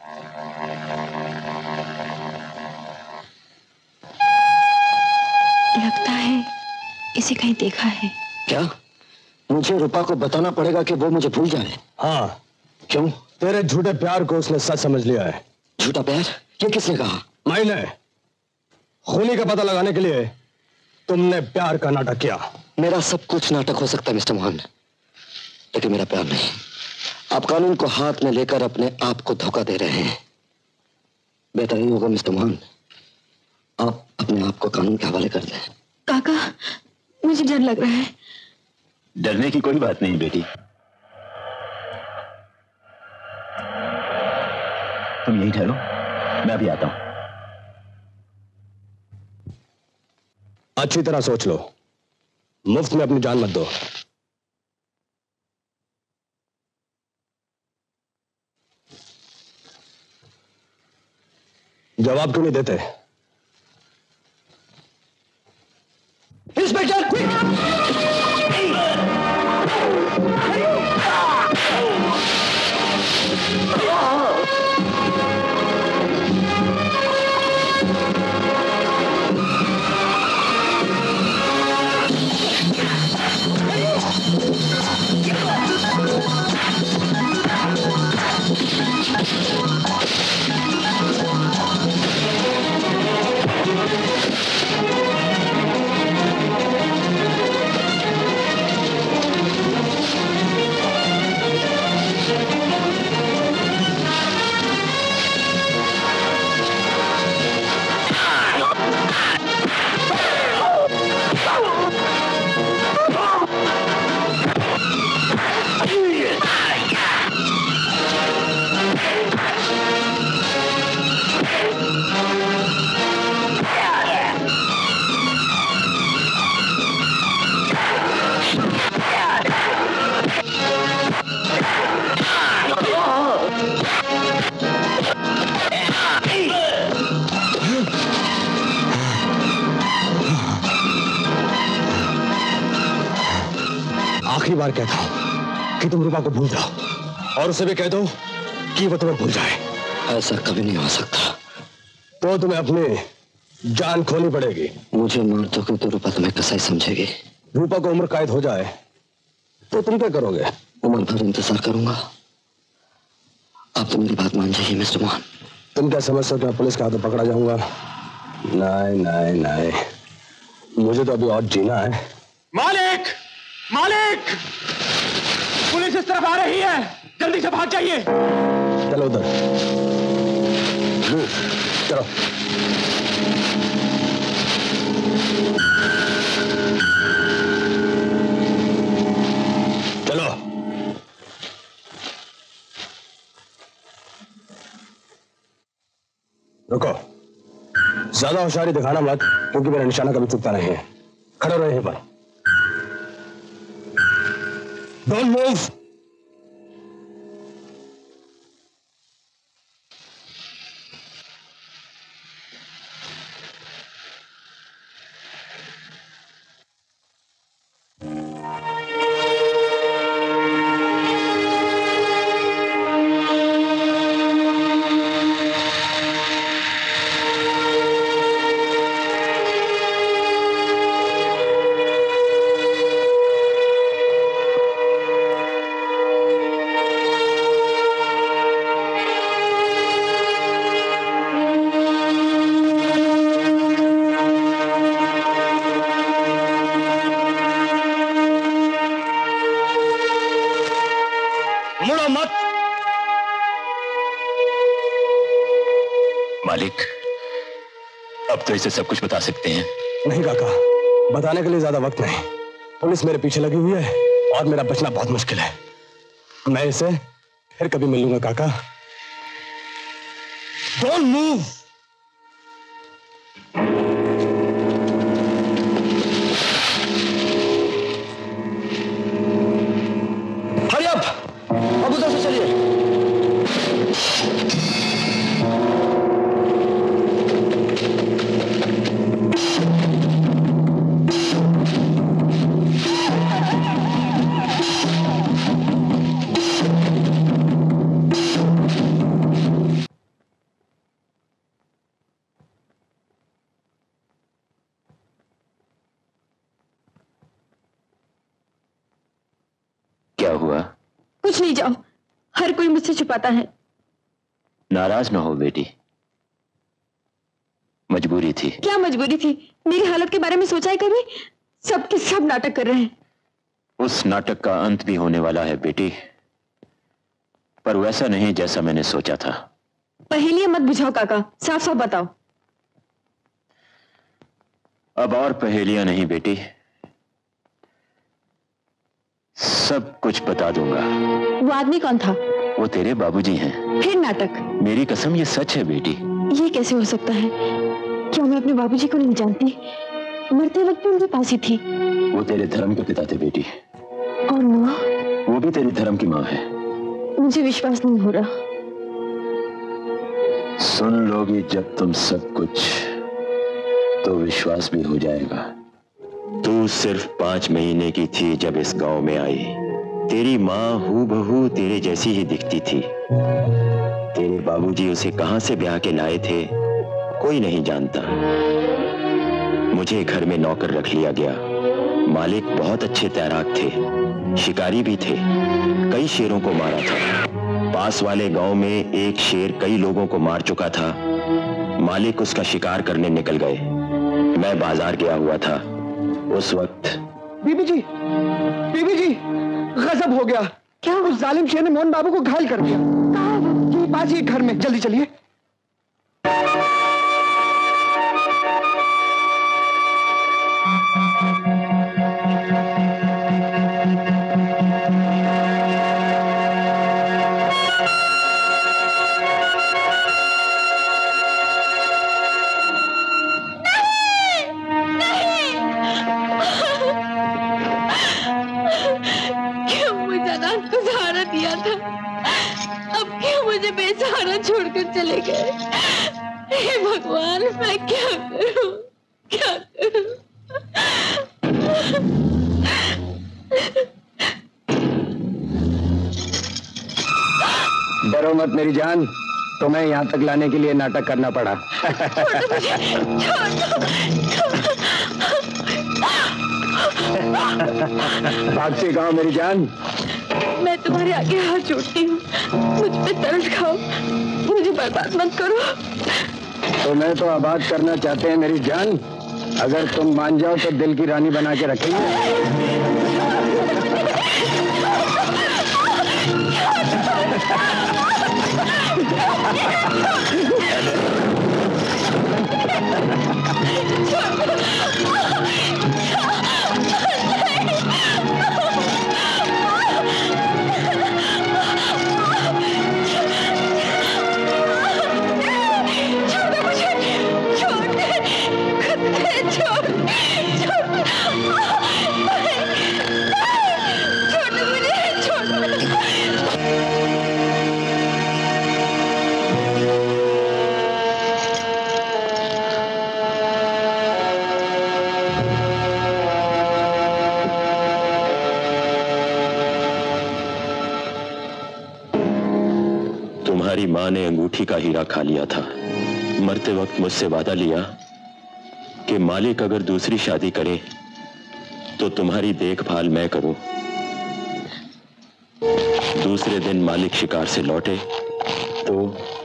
लगता है इसे कहीं देखा है। क्या? मुझे रूपा को बताना पड़ेगा कि वो मुझे भूल जाए। हाँ। क्यों? तेरे झूठे प्यार को उसने सच समझ लिया है। झूठा प्यार? ये किसने कहा? मैंने। खूनी का पता लगाने के लिए तुमने प्यार का नाटक किया। मेरा सब कुछ नाटक हो सकता है मिस्टर मोहन, लेकिन मेरा प्यार नहीं। आप कानून को हाथ में लेकर अपने आप को धोखा दे रहे हैं। बेहतर ही होगा मिस्टर मोहन, आप अपने आप को कानून के हवाले कर दें। काका, मुझे डर लग रहा है। डरने की कोई बात नहीं बेटी। तुम यहीं ठहरो, मैं अभी आता हूं। अच्छी तरह सोच लो, मुफ्त में अपनी जान मत दो। जवाब क्यों नहीं देते? Inspector quick! आखिरी बार कहता हूं कि तुम रूपा को भूल जाओ और उसे भी कह दो कि वो तुम्हें भूल जाए। ऐसा कभी नहीं हो सकता। तो तुम्हें अपनी जान खोनी पड़ेगी। मुझे मार दोगे तो रूपा तुम्हें कसाई समझेगी। रूपा को उम्र कैद हो जाए तो तुम क्या करोगे? उम्र भर इंतजार करूंगा। आप तो मेरी बात मान जाइए मिस्टर मोहन। तुम क्या समझते हो कि मैं पुलिस के हाथों पकड़ा जाऊंगा? नहीं नहीं नहीं, मुझे तो अभी और जीना है। मालिक, मालिक, पुलिस इस तरफ आ रही है, जल्दी से भाग जाइए। चलो उधर, चलो। चलो। रुको, ज्यादा होशियारी दिखाना मत, क्योंकि मेरा निशाना कभी चुकता नहीं है। खड़े रहो यहीं पर। Don't move! मालिक, अब तो इसे सब कुछ बता सकते हैं। नहीं काका, बताने के लिए ज्यादा वक्त नहीं। पुलिस मेरे पीछे लगी हुई है और मेरा बचना बहुत मुश्किल है। मैं इसे फिर कभी मिलूंगा काका। Don't move! Hurry up! अब उधर से चलिए। क्या हुआ? कुछ नहीं, जाओ। हर कोई मुझसे छुपाता है। नाराज ना हो बेटी, मजबूरी थी। क्या मजबूरी थी? मेरी हालत के बारे में सोचा है कभी? सब के सब नाटक कर रहे हैं। उस नाटक का अंत भी होने वाला है बेटी, पर वैसा नहीं जैसा मैंने सोचा था। पहेलियां मत बुझाओ काका, साफ साफ बताओ। अब और पहेलियां नहीं बेटी, सब कुछ बता दूंगा। वो आदमी कौन था? वो तेरे बाबूजी हैं। फिर नाटक। मेरी कसम ये सच है बेटी। ये कैसे हो सकता है? क्या मैं अपने बाबूजी को नहीं जानती? मरते वक्त उनके पास ही थी। वो तेरे धर्म के पिता थे बेटी। और माँ? वो भी तेरी धर्म की माँ है। मुझे विश्वास नहीं हो रहा। सुन लोगी जब तुम सब कुछ तो विश्वास भी हो जाएगा। तू सिर्फ 5 महीने की थी जब इस गांव में आई। तेरी माँ हूबहू तेरे जैसी ही दिखती थी। तेरे बाबूजी उसे कहां से ब्याह के लाए थे कोई नहीं जानता। मुझे घर में नौकर रख लिया गया। मालिक बहुत अच्छे तैराक थे, शिकारी भी थे, कई शेरों को मारा था। पास वाले गांव में एक शेर कई लोगों को मार चुका था। मालिक उसका शिकार करने निकल गए। मैं बाजार गया हुआ था उस वक्त। बीबी जी, गजब हो गया। क्या? उस जालिम शेर ने मोहन बाबू को घायल कर दिया। कहाँ? ये पास ही घर में, जल्दी चलिए। बेसहारा छोड़कर चले गए। हे भगवान, मैं क्या करूं, क्या करूं? डरो मत मेरी जान, तुम्हें यहाँ तक लाने के लिए नाटक करना पड़ा। भाग से गाओ मेरी जान। मैं तुम्हारे आगे हाथ जोड़ती हूँ, मुझ पे तरस खाओ, मुझे बर्बाद मत करो। तुम्हें तो आबाद करना चाहते हैं मेरी जान। अगर तुम मान जाओ तो दिल की रानी बना के रखेंगे। तुम्हारी माँ ने अंगूठी का हीरा खा लिया था। मरते वक्त मुझसे वादा लिया कि मालिक अगर दूसरी शादी करे तो तुम्हारी देखभाल मैं करूं। दूसरे दिन मालिक शिकार से लौटे तो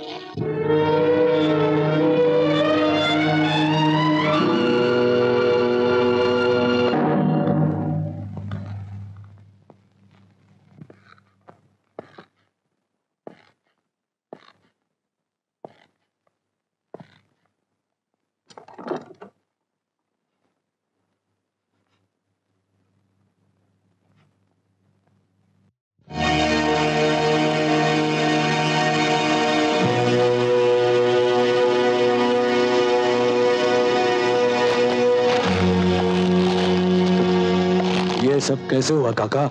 सब कैसे हुआ काका?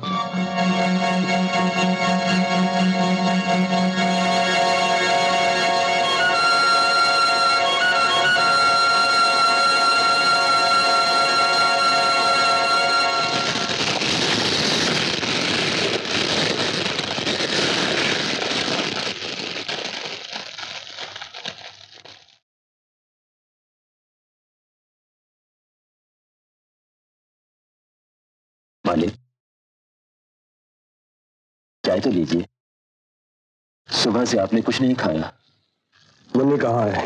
मालिक, चाय तो लीजिए। सुबह से आपने कुछ नहीं खाया। मुन्नी कहाँ है?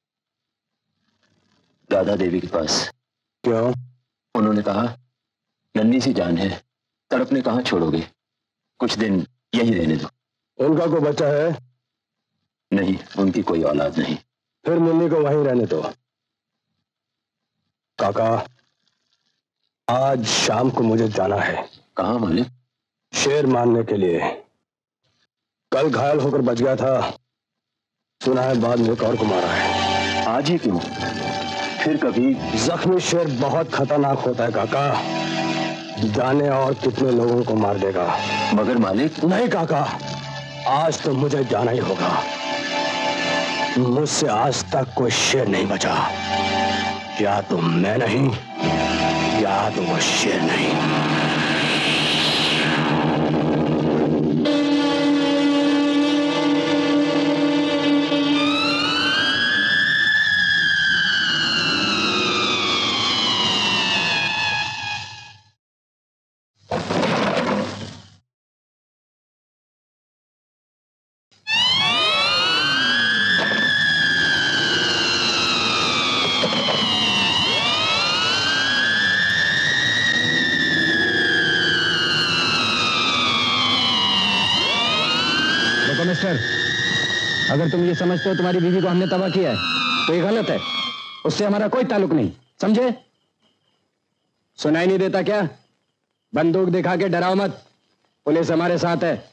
दादा देवी के पास। क्यों? उन्होंने कहा नन्ही सी जान है, तड़पने कहाँ छोड़ोगे, कुछ दिन यही रहने दो। उनका कोई बच्चा है? नहीं, उनकी कोई औलाद नहीं। फिर मुन्नी को वहीं रहने दो। काका, आज शाम को मुझे जाना है। कहाँ मालिक? शेर मारने के लिए। कल घायल होकर बच गया था, सुना है बाद में एक और को मारा है। आज ही क्यों? फिर कभी? जख्मी शेर बहुत खतरनाक होता है काका, जाने और कितने लोगों को मार देगा। मगर मालिक। नहीं काका, आज तो मुझे जाना ही होगा। मुझसे आज तक कोई शेर नहीं बचा। या तो मैं नहीं, या तो वो शेर नहीं। मिस्टर, अगर तुम ये समझते हो तुम्हारी बीवी को हमने तबाह किया है तो ये गलत है। उससे हमारा कोई ताल्लुक नहीं, समझे? सुनाई नहीं देता क्या? बंदूक दिखा के डराओ मत, पुलिस हमारे साथ है।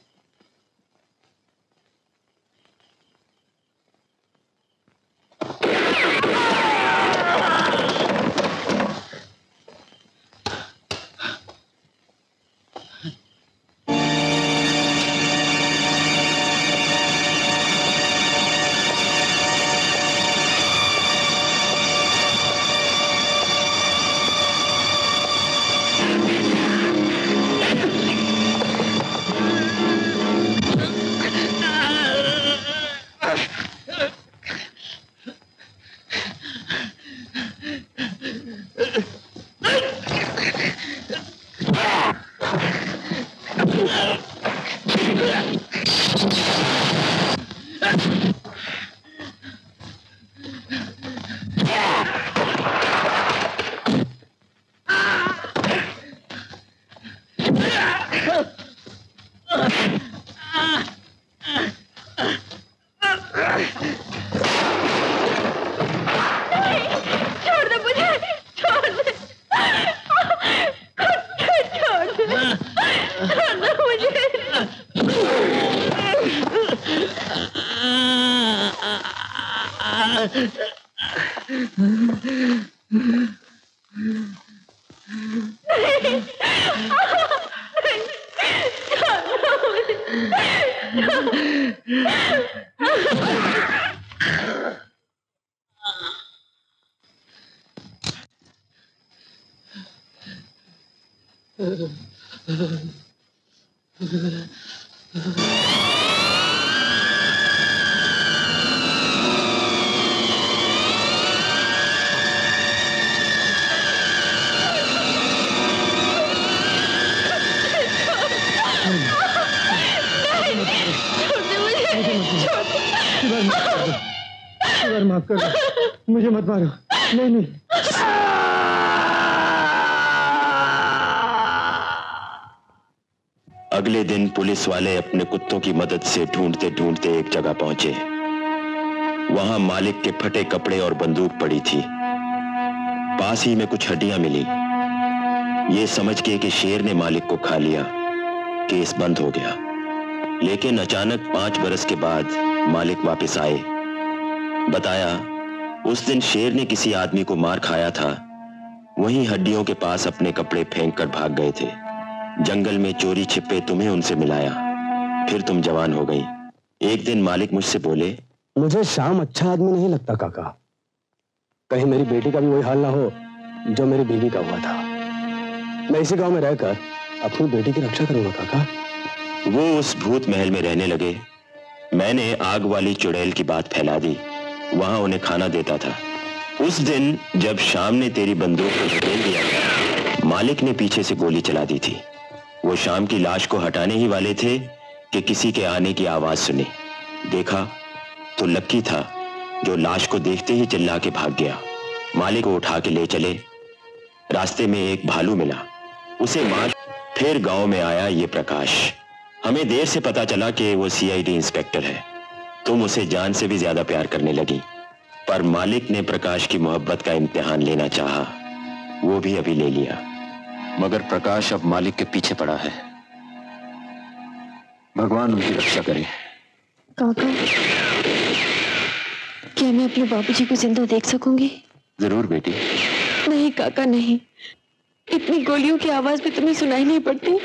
माफ कर दो, मुझे मत मारो। नहीं नहीं। अगले दिन पुलिस वाले अपने कुत्तों की मदद से ढूंढते ढूंढते एक जगह पहुंचे। वहां मालिक के फटे कपड़े और बंदूक पड़ी थी। पास ही में कुछ हड्डियां मिली। ये समझ के कि शेर ने मालिक को खा लिया, केस बंद हो गया। लेकिन अचानक 5 बरस के बाद मालिक वापस आए। बताया उस दिन शेर ने किसी आदमी को मार खाया था, वहीं हड्डियों के पास अपने कपड़े फेंक कर भाग गए थे। जंगल में चोरी छिपे तुम्हें उनसे मिलाया, फिर तुम जवान हो गई। एक दिन मालिक मुझसे बोले, मुझे शाम अच्छा आदमी नहीं लगता काका। कहीं मेरी बेटी का भी वही हाल ना हो जो मेरी बीवी का हुआ था। मैं इसी गांव में रहकर अपनी बेटी की रक्षा करूंगा काका। वो उस भूत महल में रहने लगे। मैंने आग वाली चुड़ैल की बात फैला दी, वहां उन्हें खाना देता था। उस दिन जब शाम ने तेरी बंदूक को धकेल दिया था, मालिक ने पीछे से गोली चला दी थी। वो शाम की लाश को हटाने ही वाले थे कि किसी के आने की आवाज सुनी। देखा तो लक्की था, जो लाश को देखते ही चिल्ला के भाग गया। मालिक को उठा के ले चले। रास्ते में एक भालू मिला, उसे मार। फिर गांव में आया ये प्रकाश। हमें देर से पता चला कि वो सीआईडी इंस्पेक्टर है। तुम उसे जान से भी ज्यादा प्यार करने लगी, पर मालिक ने प्रकाश की मोहब्बत का इम्तिहान लेना चाहा, वो भी अभी ले लिया। मगर प्रकाश अब मालिक के पीछे पड़ा है। भगवान उनकी रक्षा करे। काका, क्या मैं अपने बाबूजी को जिंदा देख सकूंगी? जरूर बेटी। नहीं काका नहीं, इतनी गोलियों की आवाज भी तुम्हें सुनाई नहीं पड़ती।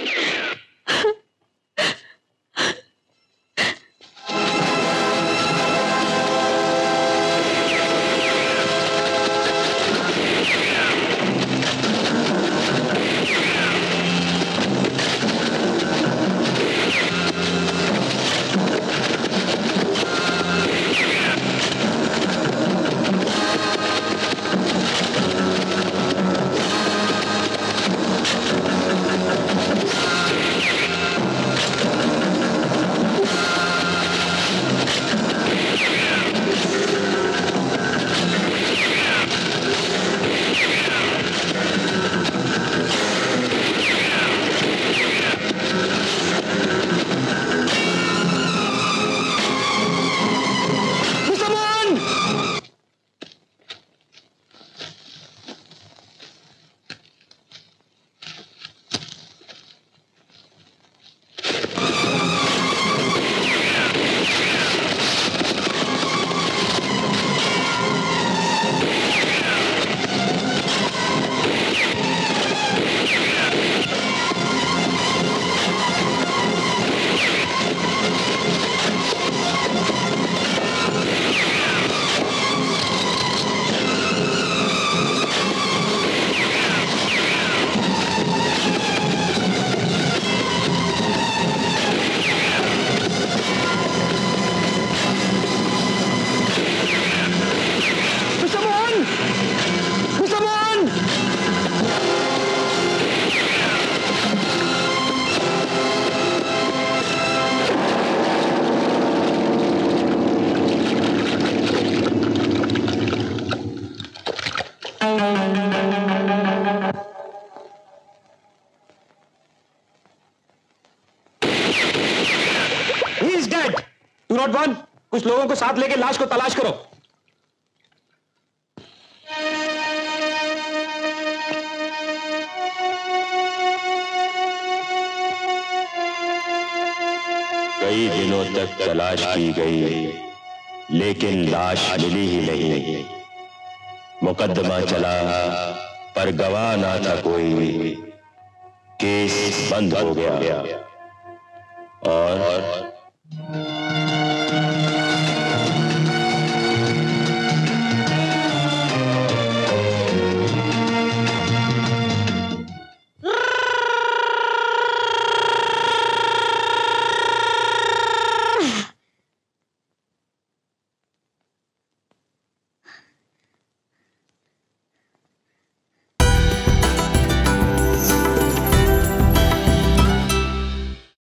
कुछ लोगों को साथ लेके लाश को तलाश करो। कई दिनों तक तलाश की गई लेकिन लाश मिली ही नहीं। मुकदमा चला पर गवाह ना था कोई। केस बंद हो गया और